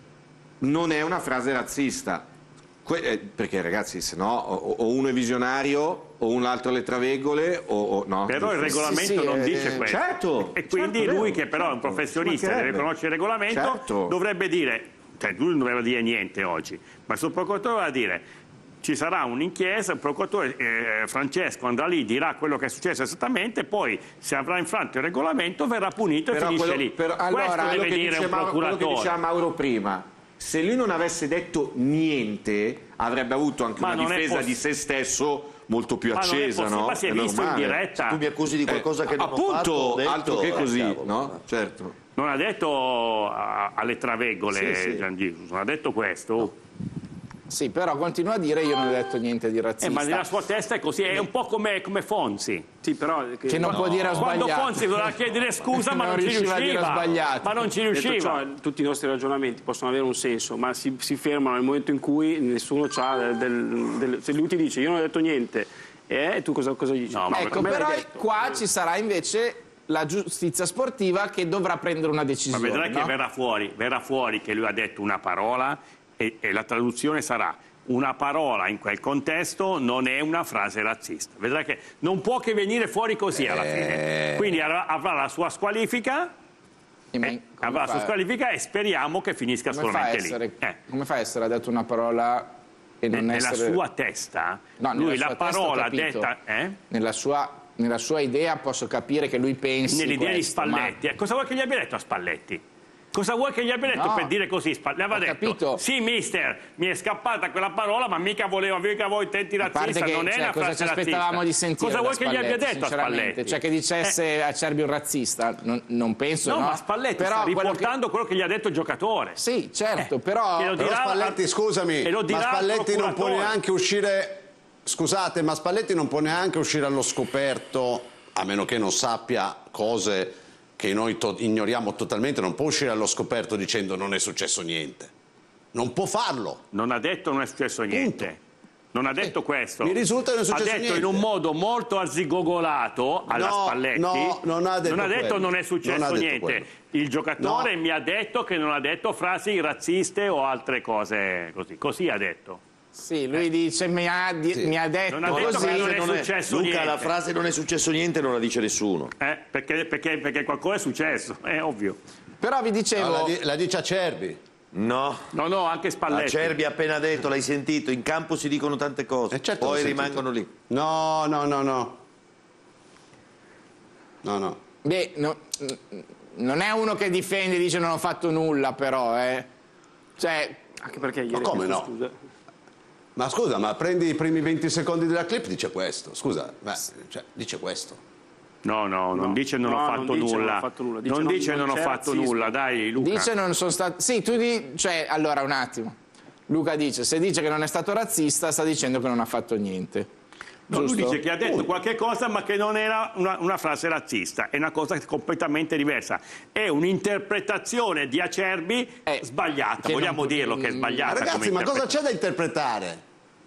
non è una frase razzista. Que- eh, perché ragazzi, se no o, o uno è visionario o un altro le travegole o, o no. Però il Giusto? regolamento Sì, sì, non eh, dice questo. certo, E quindi certo, lui, vero, che però è un certo, professionista ci e deve mancherebbe. conoscere il regolamento, Certo. dovrebbe dire, cioè lui non doveva dire niente oggi, ma il suo procuratore doveva dire ci sarà un'inchiesta, il procuratore eh, Francesco andrà lì, dirà quello che è successo esattamente, poi se avrà infranto il regolamento verrà punito e Però finisce quello- lì. però- Questo allora, quello deve che dire dice un Mauro- quello che procuratore. diceva Mauro prima, se lui non avesse detto niente avrebbe avuto anche Ma una non è difesa poss- di se stesso molto più Ma non è accesa, possibile, no? ma si è È visto in normale. diretta. Tu mi accusi di qualcosa che non ho Appunto, fatto, ho detto, altro che eh, così, cavolo. no? Certo. Non ha detto a- alle traveggole Sì, sì. Gian Jesus, non ha detto questo. Sì, però continua a dire io non ho detto niente di Eh, razzista. ma nella sua testa è così, è un po' come, come Fonzi. Sì, però Che non può dire ho Quando sbagliato. Fonzi doveva chiedere scusa ma Non non, ci riusciva a dire riusciva. ho sbagliato. Ma non ci detto riusciva. ciò, tutti i nostri ragionamenti possono avere un senso, ma si, si fermano nel momento in cui nessuno ha del, del, del- se lui ti dice io non ho detto niente, e tu cosa, cosa dici? No, ma Ecco, me l'hai però detto. qua ci sarà invece la giustizia sportiva che dovrà prendere una Ma decisione. vedrai che no? verrà fuori, verrà fuori che lui ha detto una parola e, e la traduzione sarà una parola in quel contesto non è una frase razzista. Vedrai che non può che venire fuori così alla fine. Quindi avrà, avrà la sua squalifica, E ma- eh, come avrà la sua fa- squalifica e speriamo che finisca come fa a solamente lì. essere, Eh. come fa a essere ha detto una parola e non Nella essere... sua testa, No, nella lui sua la testa ho parola capito. detta... Eh? Nella sua, nella sua idea posso capire che lui pensi Nell'idea di questo, ma- Spalletti. Eh, cosa vuoi che gli abbia detto a Spalletti? Cosa vuoi che gli abbia detto No. per dire così? Spa- Le aveva Ho detto, capito. sì mister, mi è scappata quella parola, ma mica volevo, mica voi intenti A parte razzista, che, non è cioè, una cosa frase ci aspettavamo razzista. di sentire Cosa da vuoi che gli abbia Spalletti, detto a sinceramente? Spalletti? Cioè che dicesse a Cerbi un razzista, non, non penso, No, no? ma Spalletti però sta quello che- riportando quello che gli ha detto il giocatore. Sì, certo, però... Che lo Però dirà- Spalletti, scusami, e lo dirà ma al Spalletti non può procuratore. neanche uscire. Scusate, ma Spalletti non può neanche uscire allo scoperto, a meno che non sappia cose che noi to- ignoriamo totalmente, non può uscire allo scoperto dicendo non è successo niente. Non può farlo. Non ha detto non è successo niente. Non ha detto questo. Mi risulta che non è successo Ha detto niente. in un modo molto arzigogolato alla No, Spalletti. no, non ha detto non ha detto quello. non è successo Non ha detto niente. quello. Il giocatore No. mi ha detto che non ha detto frasi razziste o altre cose così. Così ha detto. Sì, lui dice mi ha, di- Sì. mi ha detto Non ha No, la detto così. che non frase è non è- successo Luca, niente. la frase non è successo niente non la dice nessuno. Eh, perché, perché, perché qualcosa è successo, è ovvio. Però vi dicevo... No, la, di- la dice Acerbi. No. No, no, anche Spalletti. Acerbi ha appena detto, l'hai sentito, in campo si dicono tante cose, Eh, certo poi l'ho sentito. rimangono lì. No, no, no, no. No, no. Beh, no- non è uno che difende e dice non ho fatto nulla, però, eh. Cioè, Anche perché ieri... Ma come no? Scusa. Ma scusa, ma prendi i primi venti secondi della clip, dice questo. Scusa, ma, cioè, dice questo. No, no, non No. dice non No, ho non fatto dice nulla. non ho fatto nulla. Dice non non- dice non non ho c'è fatto razzismo. nulla, dai Luca. dice non sono stato... Sì, tu di... Cioè, allora, un attimo. Luca dice, se dice che non è stato razzista, sta dicendo che non ha fatto niente. No, lui Giusto? dice che ha detto qualche cosa ma che non era una, una frase razzista, è una cosa completamente diversa, è un'interpretazione di Acerbi Eh, sbagliata, che vogliamo non- dirlo che è Ma sbagliata. ragazzi, come ma cosa interpretazione. c'è da interpretare?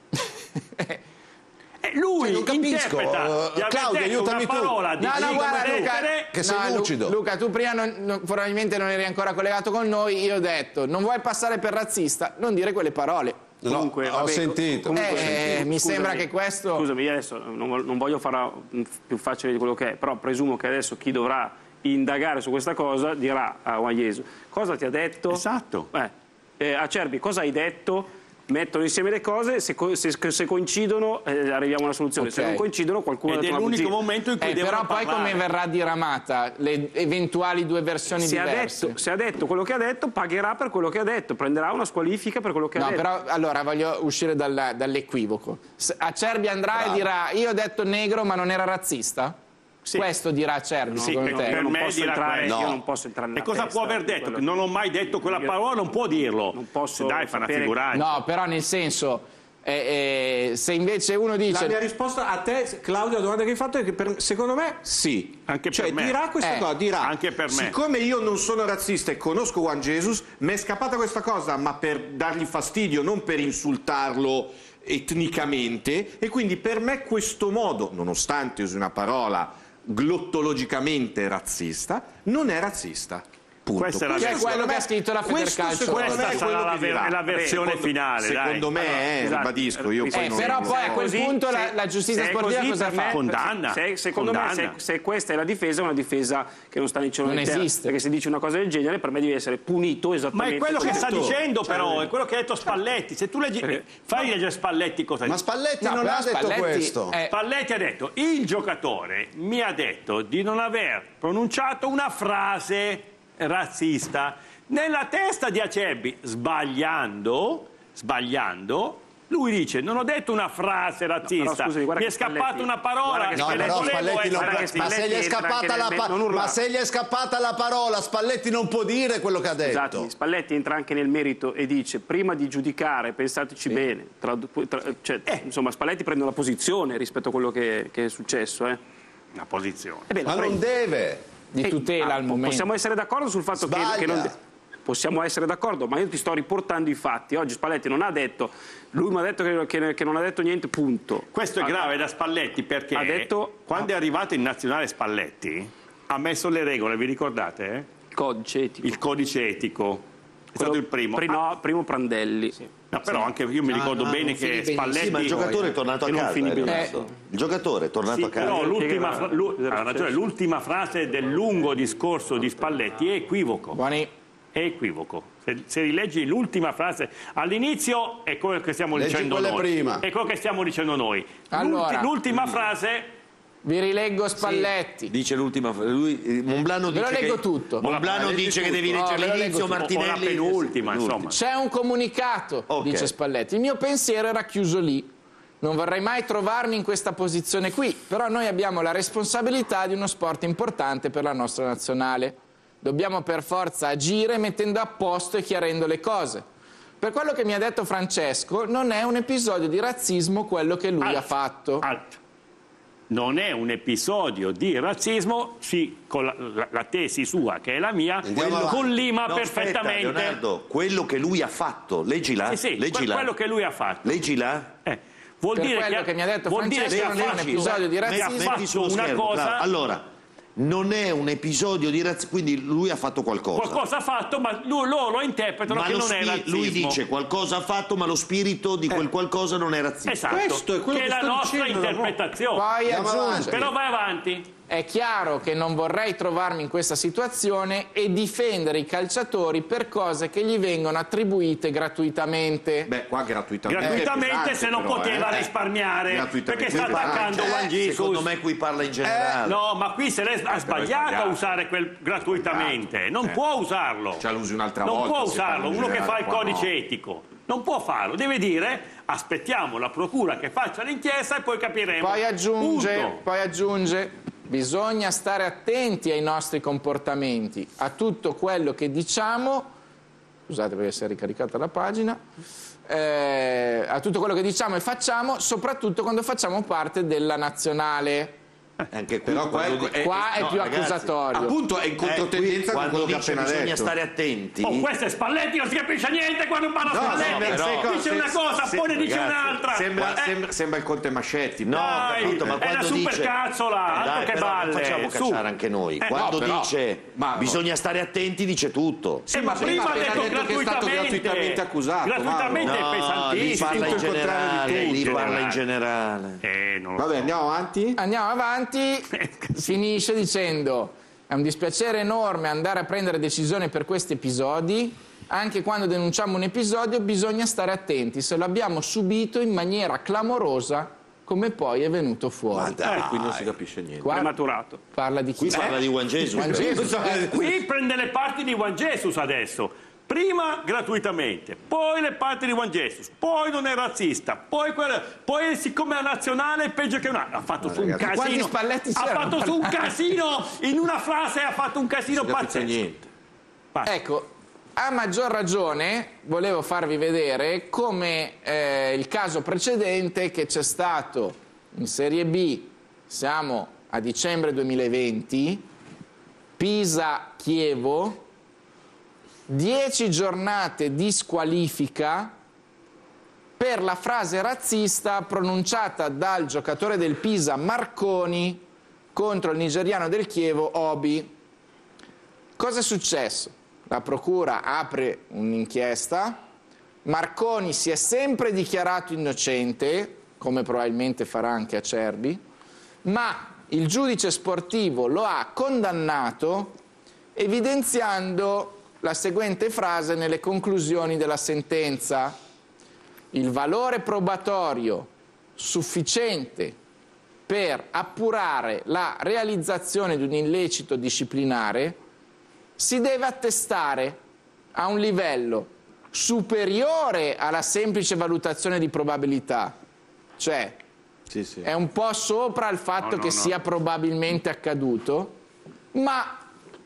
Eh, lui Cioè, non capisco, interpreta eh, di aver Claudio, detto aiutami una tu. parola di No, no, cinque guarda lettere, Luca, che sei no, Lu- lucido. Luca, tu prima non- non- probabilmente non eri ancora collegato con noi, io ho detto, non vuoi passare per razzista, non dire quelle parole. No, Comunque, ho vabbè, sentito. comunque- ho Eh, sentito. mi Scusami, sembra che questo... Scusami, io adesso non, vo- non voglio farla mm, più facile di quello che è, però presumo che adesso chi dovrà indagare su questa cosa dirà a Guaglieso cosa ti ha detto? Esatto. Eh, eh, Acerbi, cosa hai detto? Mettono insieme le cose, se, co- se- se coincidono eh, arriviamo a una soluzione, se Ok. non coincidono qualcuno ed ha è detto una l'unico bugia. momento in cui Eh, devono però poi parlare. come verrà diramata le eventuali due versioni Se ha, diverse? detto, se ha detto quello che ha detto, pagherà per quello che ha detto, prenderà una squalifica per quello che ha No, detto. però allora voglio uscire dalla- dall'equivoco. Se- Acerbi andrà e dirà io ho detto negro ma non era razzista? Sì. Questo dirà Acerbi, Sì, secondo per- te? per Io non me posso dirà entrare, questo. io non posso entrare nella E cosa testa può aver di detto? quello- Che non ho mai detto quella parola, non può dirlo. Non posso Dai, fa una sapere- figuraccia. No, però nel senso, eh, eh, se invece uno dice... La mia risposta a te, Claudio, la domanda che hai fatto è che per- secondo me sì. Anche cioè, per me. dirà questa Eh, cosa, dirà. anche per me. Siccome io non sono razzista e conosco Juan Jesus, mi è scappata questa cosa, ma per dargli fastidio, non per insultarlo etnicamente, e quindi per me questo modo, nonostante usi una parola glottologicamente razzista, non è razzista. Punto. Questa è la Che è versione- quello che ha scritto la Questo Federcalcio. secondo me Questa è sarà quello la che ver- dirà. la versione Secondo- finale, dai. Secondo me, è, Esatto. ribadisco, io poi Eh, non... però poi a quel così, punto la, se- la giustizia se è sportiva così, cosa per fa? me- Condanna. se- secondo me, Condanna. se, se questa è la difesa, è una difesa che non sta in cielo Non né in terra. esiste. Perché se dice una cosa del genere, per me deve essere punito Ma esattamente. è quello che sta Certo. dicendo però, Cioè, è quello che ha detto Spalletti. Se tu leggi, fai leggere Spalletti cosa Ma dice. Spalletti No, non però ha detto Spalletti questo. è- Spalletti ha detto, il giocatore mi ha detto di non aver pronunciato una frase razzista. Nella testa di Acerbi, sbagliando, sbagliando, lui dice, non ho detto una frase razzista, però scusami, guarda mi è che scappata Spalletti- una parola guarda che che No, Spalletti- però volevo Spalletti non essere può, ragazzi, ma se gli è Spalletti entra scappata anche la nel- pa- non urlare. ma se gli è scappata la parola, Spalletti non può dire quello che ha detto. Esatto, Spalletti entra anche nel merito e dice prima di giudicare pensateci bene, tra- tra- cioè, insomma Spalletti prende una posizione rispetto a quello che, che è successo. Eh. una posizione. Eh beh, la Ma non prende. deve. Di Eh, tutela ah, al momento. Possiamo essere d'accordo sul fatto che, Sbaglia. che non... Possiamo essere d'accordo, ma io ti sto riportando i fatti. Oggi Spalletti non ha detto, lui mi ha detto che, che- che non ha detto niente, punto. Questo è Ha- grave da Spalletti perché Ha detto- quando è arrivato in nazionale Spalletti ha messo le regole, vi ricordate? eh? Il codice etico. Il codice etico. È stato il primo. Pri- no, primo Prandelli. No, però anche io mi ricordo Ah, bene non che finì Spalletti... Sì, ma il giocatore è tornato a E non casa. finì eh, bene. Leonardo. Il giocatore è tornato Sì, a casa. però l'ultima, Spiega- fra- l'u- ha ragione, l'ultima frase del lungo discorso di Spalletti è equivoco. Buoni. È equivoco. Se, se rileggi l'ultima frase all'inizio è quello che stiamo Leggi dicendo quelle noi. prima. È quello che stiamo dicendo noi. Allora. L'ulti- l'ultima frase Vi rileggo Spalletti. Dice l'ultima lui Monblano Ve lo dice leggo che, tutto. Monblano No, dice che tutto. devi No, leggere ve lo leggo l'inizio, tutto. Martinelli O la penultima, insomma. C'è un comunicato, Ok. dice Spalletti. Il mio pensiero era chiuso lì. Non vorrei mai trovarmi in questa posizione qui, però noi abbiamo la responsabilità di uno sport importante per la nostra nazionale. Dobbiamo per forza agire mettendo a posto e chiarendo le cose. Per quello che mi ha detto Francesco, non è un episodio di razzismo quello che lui Alt, ha fatto. alt. Non è un episodio di razzismo, sì, con la, la- la tesi sua, che è la mia, Andiamo avanti. collima No, aspetta, perfettamente. Leonardo, quello che lui ha fatto, leggila, Sì, sì, que- leggila. quello che lui ha fatto. Leggila. Eh, vuol per dire quello che, che mi ha detto vuol dire Francesco, che non è ha un fatto, episodio di razzismo. Metti- metti sullo una schermo, cosa- Claudio. Allora, non è un episodio di razzismo, quindi lui ha fatto qualcosa. qualcosa ha fatto, ma lui- loro lo interpretano Ma che lo non è spi- razzismo. lui dice qualcosa ha fatto, ma lo spirito di quel qualcosa non è razzista. Esatto, Questo è quello che è che la sto nostra dicendo da poco. interpretazione. Poi aggiunge, Però vai avanti. è chiaro che non vorrei trovarmi in questa situazione e difendere i calciatori per cose che gli vengono attribuite gratuitamente. Beh, qua gratuitamente. Gratuitamente è pesante, se non però, poteva eh. risparmiare, Gratuitamente perché sta è pesante. attaccando Eh, Juan Jesus. secondo me qui parla in generale. No, ma qui se lei ha sbagliato a sbagliato. usare quel gratuitamente, non Eh. può usarlo. Cioè, lo usi un'altra non volta, può se parla usarlo, in uno che generale, fa il qua codice no. etico. Non può farlo, deve dire aspettiamo la procura che faccia l'inchiesta e poi capiremo. Poi aggiunge, Punto. poi aggiunge, bisogna stare attenti ai nostri comportamenti, a tutto quello che diciamo, scusate perché si è ricaricata la pagina, eh, a tutto quello che diciamo e facciamo, soprattutto quando facciamo parte della nazionale. Anche qui, Però quando qua- di- Qua è no, più ragazzi, accusatorio. appunto è in controtendenza con quando quello che ha dice appena bisogna detto. stare attenti. Oh, questo è Spalletti, non si capisce niente quando parla No, Spalletti. sembra- però- dice se- una cosa, se- poi ne dice ragazzi, un'altra. Sembra, Eh, sembra, sembra il Conte Mascetti. No, Dai, capito, ma è quando una dice supercazzola, altro Dai, che però balle, facciamo su. cacciare anche noi. Eh, Quando no, però- dice ma- bisogna stare attenti dice tutto. Sì, ma ma prima ha appena detto detto che è stato gratuitamente. gratuitamente accusato, Gratuitamente No, è lì pesantissimo. parla in tutto il contrario di generale, tutti. lì parla in generale. Eh, non lo Vabbè, so. andiamo avanti. Andiamo avanti, finisce dicendo: è un dispiacere enorme andare a prendere decisioni per questi episodi. Anche quando denunciamo un episodio bisogna stare attenti se lo abbiamo subito in maniera clamorosa come poi è venuto fuori. Eh, qui non si capisce niente. Qua Prematurato. parla di chi? Qui parla di Juan Jesus. Juan Jesus. Eh, Qui prende le parti di Juan Jesus adesso. Prima gratuitamente, poi le parti di Juan Jesus, poi non è razzista, poi, quella, poi siccome è nazionale è peggio che una. Ha fatto su un Quanti casino. Spalletti Ha c'erano fatto su un parlati? casino in una frase, ha fatto un casino Non si capisce pazzesco. niente. Ecco, a maggior ragione volevo farvi vedere come eh, il caso precedente che c'è stato in Serie B, siamo a dicembre duemilaventi, Pisa-Chievo, dieci giornate di squalifica per la frase razzista pronunciata dal giocatore del Pisa Marconi contro il nigeriano del Chievo Obi. Cosa è successo? La procura apre un'inchiesta, Marconi si è sempre dichiarato innocente, come probabilmente farà anche Acerbi, ma il giudice sportivo lo ha condannato evidenziando la seguente frase nelle conclusioni della sentenza: il valore probatorio sufficiente per appurare la realizzazione di un illecito disciplinare si deve attestare a un livello superiore alla semplice valutazione di probabilità, cioè Sì, sì. è un po' sopra il fatto No, no, che no. sia probabilmente accaduto, ma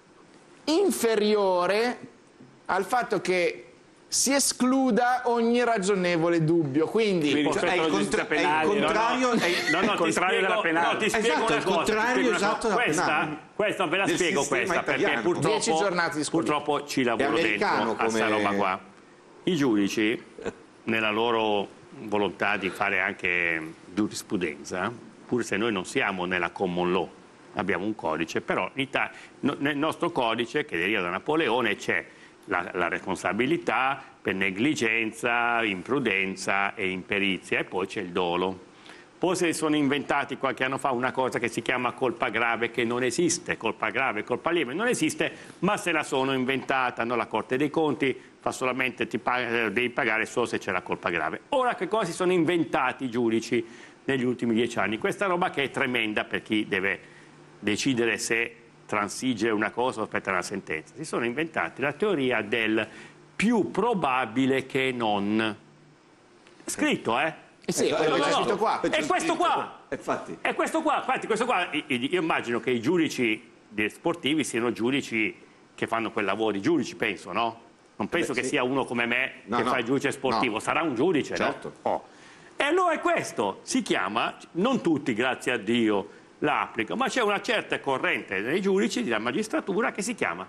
inferiore al fatto che si escluda ogni ragionevole dubbio. Quindi, Quindi Cioè, è il rispetto alla contra- giustizia è il penale, contrario- no, no, è- no, no, è il ti contrario spiego- della penale. no, ti spiego Esatto, una è il cosa, ti contrario spiego una esatto cosa. della Questa, penale. questa ve la Del spiego sistema questa perché italiano. purtroppo, Dieci giornate di squalifica. purtroppo ci lavoro È americano dentro a sta come- roba qua. I giudici, nella loro volontà di fare anche giurisprudenza, pur se noi non siamo nella common law, abbiamo un codice, però in Italia, no- nel nostro codice, che deriva da Napoleone, c'è la, la responsabilità per negligenza, imprudenza e imperizia, e poi c'è il dolo. Poi si sono inventati qualche anno fa una cosa che si chiama colpa grave, che non esiste, colpa grave, colpa lieve non esiste, ma se la sono inventata, no? La Corte dei Conti fa solamente, ti pag- devi pagare solo se c'è la colpa grave. Ora che cosa si sono inventati i giudici negli ultimi dieci anni? Questa roba che è tremenda per chi deve decidere se transigere una cosa o aspettare una sentenza. Si sono inventati la teoria del più probabile che non. Scritto, eh? eh sì, No, quello no, che c'è no. scritto qua. È questo qua. Infatti. È questo qua. Infatti, questo qua, i- i- io immagino che i giudici dei sportivi siano giudici che fanno quel lavoro di giudici, penso, no? Non penso Beh, che sì. sia uno come me No, che no. fa il giudice sportivo, No. sarà un giudice, Certo. no? Oh. E allora è questo, si chiama, non tutti, grazie a Dio, la applicano, ma c'è una certa corrente dei giudici, della magistratura, che si chiama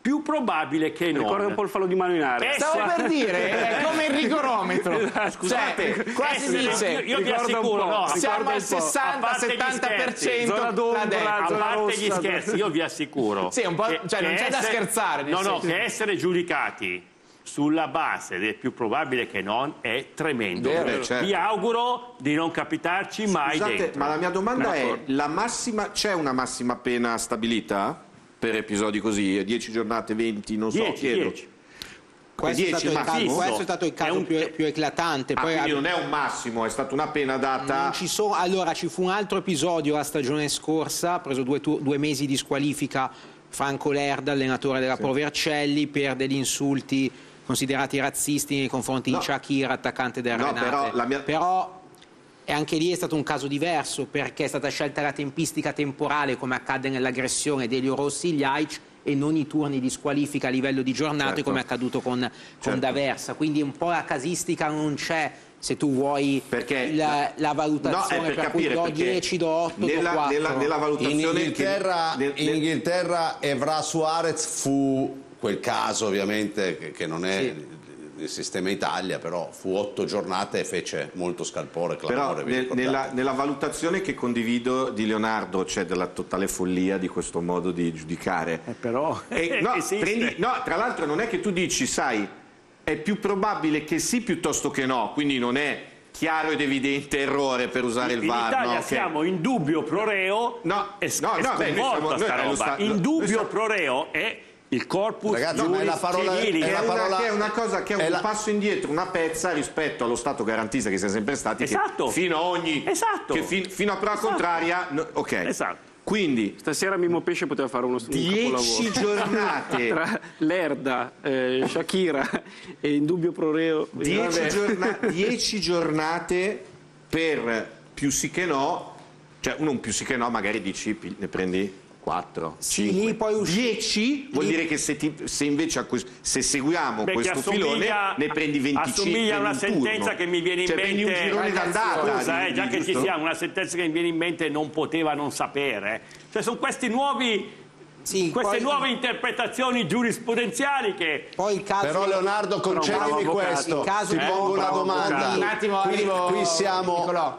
più probabile che non. Ricorda un po' il fallo di mano in aria. Stavo per dire, è come il rigorometro. Scusate, cioè, qua si dice, io, io vi assicuro, no, siamo al sessanta settanta per cento a parte gli scherzi, io vi assicuro. Sì, un po', che, cioè che non c'è essere, da scherzare. No, senso. no, che essere giudicati sulla base del più probabile che non è tremendo. Vero, certo. Vi auguro di non capitarci mai Scusate, dentro. ma la mia domanda D'accordo. è, la massima, c'è una massima pena stabilita per episodi così? dieci giornate, venti, non so, dieci, chiedo. dieci. Questo, è stato, il caso, massimo? questo è stato il caso un... più, più eclatante. Ah, Poi quindi ab... non è un massimo, è stata una pena data... Non ci sono... Allora, ci fu un altro episodio la stagione scorsa, ha preso due, tu... due mesi di squalifica Franco Lerda, allenatore della Sì. Pro Vercelli, per degli insulti considerati razzisti nei confronti No. di Shakira, attaccante del No, Renate. però la mia- Però e anche lì è stato un caso diverso, perché è stata scelta la tempistica temporale, come accadde nell'aggressione di Elio Rossi Ljajic, e non i turni di squalifica a livello di giornate, Certo. come è accaduto con, con Certo. D'Aversa. Quindi un po' la casistica non c'è, se tu vuoi, Perché la, la valutazione No, è per per cui capire, do perché dieci, do otto, nella, do quattro. nella, nella In valutazione Inghilterra, che, nel- in nel- Inghilterra Evra Suarez fu quel caso, ovviamente, che, che non è Sì. il sistema Italia, però fu otto giornate e fece molto scalpore, Però clamore. vi nel- ricordate? nella, nella valutazione che condivido di Leonardo c'è della totale follia di questo modo di giudicare. Eh, però E, no, esiste. prendi- no, tra l'altro non è che tu dici, sai, è più probabile che sì piuttosto che no, quindi non è chiaro ed evidente errore per usare il in V A R. Italia no? Che- siamo in dubbio pro reo. No, è, no, è no, beh, noi sconvolta siamo- sta noi- lo roba. sta- in lo- dubbio noi sta- pro reo è il corpus Ragazzi, ma è juris la parola- civili. è Che la è, una, parola- che è una cosa che è un è la- passo indietro, una pezza rispetto allo Stato garantista che siamo sempre stati, Esatto. che fino a ogni Esatto. che fin- fino a prova Esatto. contraria, no, ok. Esatto. Quindi Stasera Mimmo Pesce poteva fare uno un dieci capolavoro. giornate, Tra Lerda, eh, Shakira e Indubbio Pro Reo. dieci, Vabbè. giorna- dieci giornate per più sì che no, cioè uno un più sì che no magari dici pi- ne prendi quattro, Sì, cinque, lì poi usci- dieci vuol lì- dire che se, ti- se invece a questo- se seguiamo Beh, che questo assomiglia- filone ne prendi venticinque, assomiglia a una prendi un turno. sentenza che mi viene in Cioè, mente. prendi un girone d'andata, Scusa, di- eh, già di- che ci giusto? sia una sentenza che mi viene in mente, non poteva non sapere. Cioè sono questi nuovi Sì, queste poi- nuove interpretazioni giurisprudenziali che Poi il caso... Però Leonardo, concedimi bravo avvocato. questo, Il caso- ti eh, pongo una bravo domanda. avvocato. Un attimo, qui, arrivo, qui siamo, Nicolò.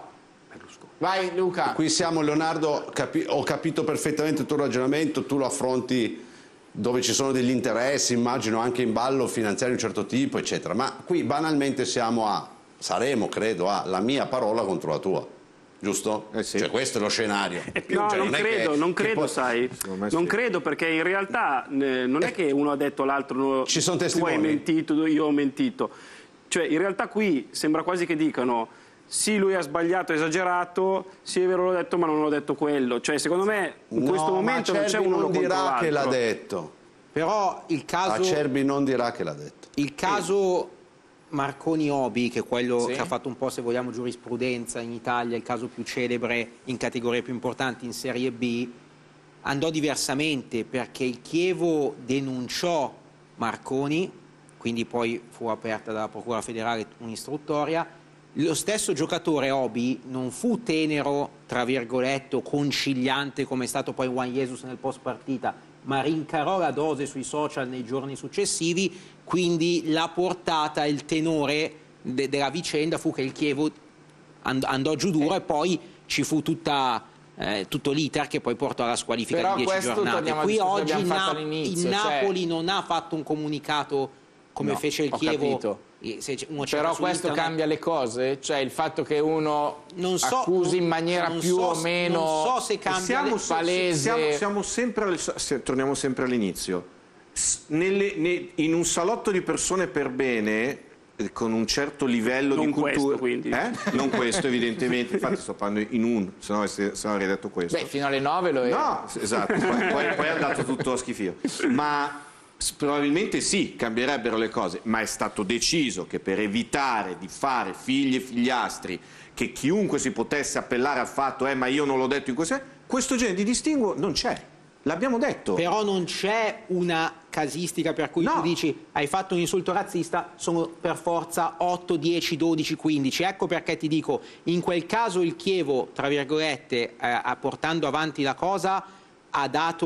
Vai Luca. qui siamo Leonardo, capi- ho capito perfettamente il tuo ragionamento, tu lo affronti dove ci sono degli interessi, immagino anche in ballo finanziario di un certo tipo, eccetera. Ma qui banalmente siamo a, saremo credo a la mia parola contro la tua. Giusto? Eh sì. Cioè questo è lo scenario. No, Cioè, non è credo, che- non che credo, poi- sai. me Non sì. credo perché in realtà eh, non è che uno ha detto all'altro no, Ci sono tu hai testimoni. mentito, io ho mentito. Cioè in realtà qui sembra quasi che dicano sì, lui ha sbagliato, ha esagerato, sì è vero l'ho detto ma non ho detto quello. Cioè secondo me in No, questo ma momento non c'è Acerbi uno non contro dirà che l'ha l'altro. detto. Però il caso... Acerbi non dirà che l'ha detto. Il caso Marconi Obi, che è quello Sì. che ha fatto un po', se vogliamo, giurisprudenza in Italia, il caso più celebre in categorie più importanti in Serie B, andò diversamente perché il Chievo denunciò Marconi, quindi poi fu aperta dalla Procura Federale un'istruttoria. Lo stesso giocatore Obi non fu tenero, tra virgolette, o conciliante come è stato poi Juan Jesus nel post partita, ma rincarò la dose sui social nei giorni successivi, quindi la portata, il tenore de- della vicenda fu che il Chievo and- andò giù duro e poi ci fu tutta, eh, tutto l'iter che poi portò alla squalifica Però di dieci questo giornate. torniamo al Qui discorso che oggi il, abbiamo fatto Na- all'inizio, il cioè- Napoli non ha fatto un comunicato come No, fece il ho Chievo. capito. Eh, se c- uno cerca Però su questo internet- cambia le cose? Cioè il fatto che uno Non so- accusi in maniera non più so- o meno non so se cambia siamo, le- palese. siamo, siamo sempre al- se- torniamo sempre all'inizio. S- nelle- ne- in un salotto di persone per bene, eh, con un certo livello Non di cultura, questo, quindi. Eh? Non questo evidentemente, infatti sto parlando in un, se no, se, se no avrei detto questo. Beh, fino alle nove lo era. No, s- esatto, poi, poi- poi è andato tutto a schifio. Ma s- probabilmente sì, cambierebbero le cose, ma è stato deciso che per evitare di fare figli e figliastri, che chiunque si potesse appellare al fatto, eh ma io non l'ho detto in questo, questo genere di distinguo non c'è. L'abbiamo detto. Però non c'è una casistica per cui No. tu dici hai fatto un insulto razzista, sono per forza otto, dieci, dodici, quindici. Ecco perché ti dico, in quel caso il Chievo, tra virgolette, eh, portando avanti la cosa, ha dato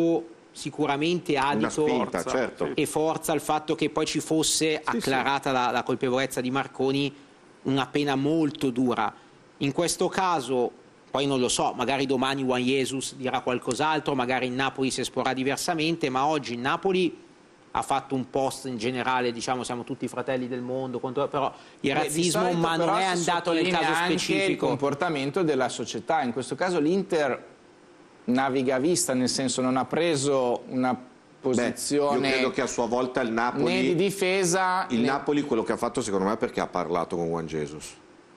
sicuramente adito spinta, certo. e forza al fatto che poi ci fosse acclarata la, la colpevolezza di Marconi, una pena molto dura. In questo caso, poi non lo so, magari domani Juan Jesus dirà qualcos'altro, magari il Napoli si esporrà diversamente, ma oggi il Napoli ha fatto un post in generale, diciamo siamo tutti fratelli del mondo, contro, però il Beh, razzismo, solito, ma non è andato nel caso anche specifico. il comportamento della società, in questo caso l'Inter naviga a vista, nel senso non ha preso una posizione. Beh, io credo che a sua volta il Napoli, né di difesa, il né... Napoli quello che ha fatto secondo me è perché ha parlato con Juan Jesus,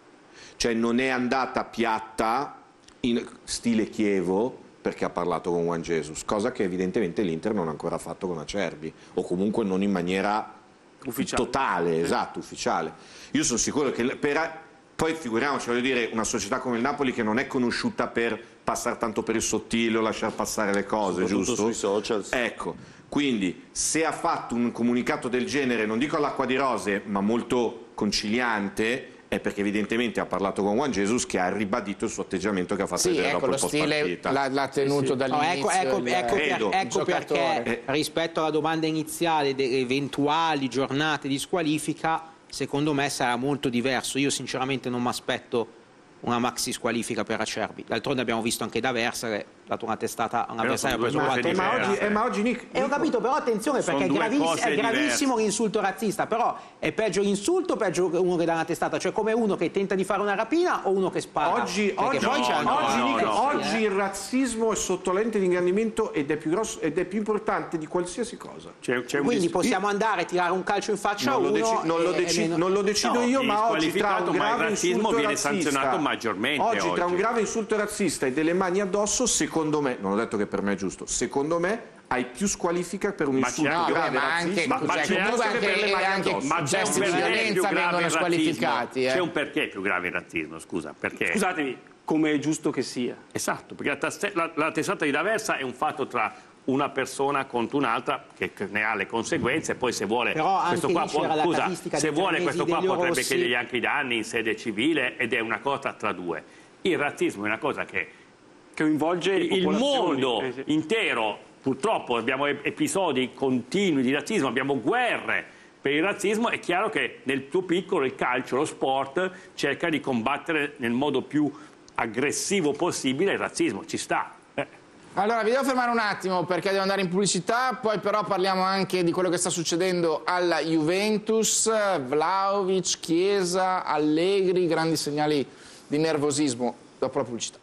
cioè non è andata piatta in stile Chievo perché ha parlato con Juan Jesus, cosa che evidentemente l'Inter non ha ancora fatto con Acerbi, o comunque non in maniera ufficiale. totale, esatto, ufficiale. Io sono sicuro che per, poi figuriamoci, voglio dire, una società come il Napoli che non è conosciuta per passare tanto per il sottile o lasciar passare le cose, giusto? Sui social. Ecco, quindi se ha fatto un comunicato del genere, non dico all'acqua di rose, ma molto conciliante, è perché evidentemente ha parlato con Juan Jesus, che ha ribadito il suo atteggiamento che ha fatto sì, vedere ecco, dopo lo il post stile partita. l'ha tenuto Sì, sì. dall'inizio. No, ecco, ecco, il, ecco, credo, per, ecco perché eh. rispetto alla domanda iniziale delle eventuali giornate di squalifica, secondo me sarà molto diverso. Io sinceramente non mi aspetto una maxi squalifica per Acerbi. D'altronde abbiamo visto anche da Versa che ha dato una testata a un avversario preso quattro. Eh, ma oggi, eh, ma oggi Nick, E ho capito, però attenzione, perché è, graviss è gravissimo l'insulto razzista, però è peggio l'insulto o peggio uno che dà una testata? Cioè come uno che tenta di fare una rapina o uno che spara? Oggi, oggi, poi no, no, oggi, no, Nick, no, oggi eh. il razzismo è sotto lente di ingrandimento ed è più grosso ed è più importante di qualsiasi cosa. Quindi possiamo andare a tirare un calcio in faccia a non uno. lo, non lo, e, deci e meno... non lo decido no, io, ma oggi tra un ma il grave razzismo insulto viene razzista, sanzionato maggiormente oggi, oggi. tra un grave insulto razzista e delle mani addosso, secondo me, non ho detto che per me è giusto, secondo me hai più squalifica per un Ma insulto no, grave ma razzista, anche, ma, ma cioè, c'è comunque anche, anche, per le mani anche addosso. ma c'è gesti un di perché violenza più grave vengono il squalificati. razzismo. Eh. C'è un perché più grave il razzismo, scusa, perché? Scusatemi, come è giusto che sia. Esatto, perché la, la, la testata di D'Aversa è un fatto tra una persona contro un'altra che ne ha le conseguenze, poi se vuole Però questo qua può, la scusa, casistica se dei vuole tre questo mesi qua degli potrebbe Rossi. chiedergli anche i danni in sede civile ed è una cosa tra due. Il razzismo è una cosa che coinvolge il mondo eh, sì. intero. Purtroppo abbiamo episodi continui di razzismo, abbiamo guerre per il razzismo. È chiaro che nel tuo piccolo il calcio, lo sport, cerca di combattere nel modo più aggressivo possibile il razzismo, ci sta. Eh. Allora vi devo fermare un attimo perché devo andare in pubblicità, poi però parliamo anche di quello che sta succedendo alla Juventus, Vlahovic, Chiesa, Allegri, grandi segnali di nervosismo dopo la pubblicità.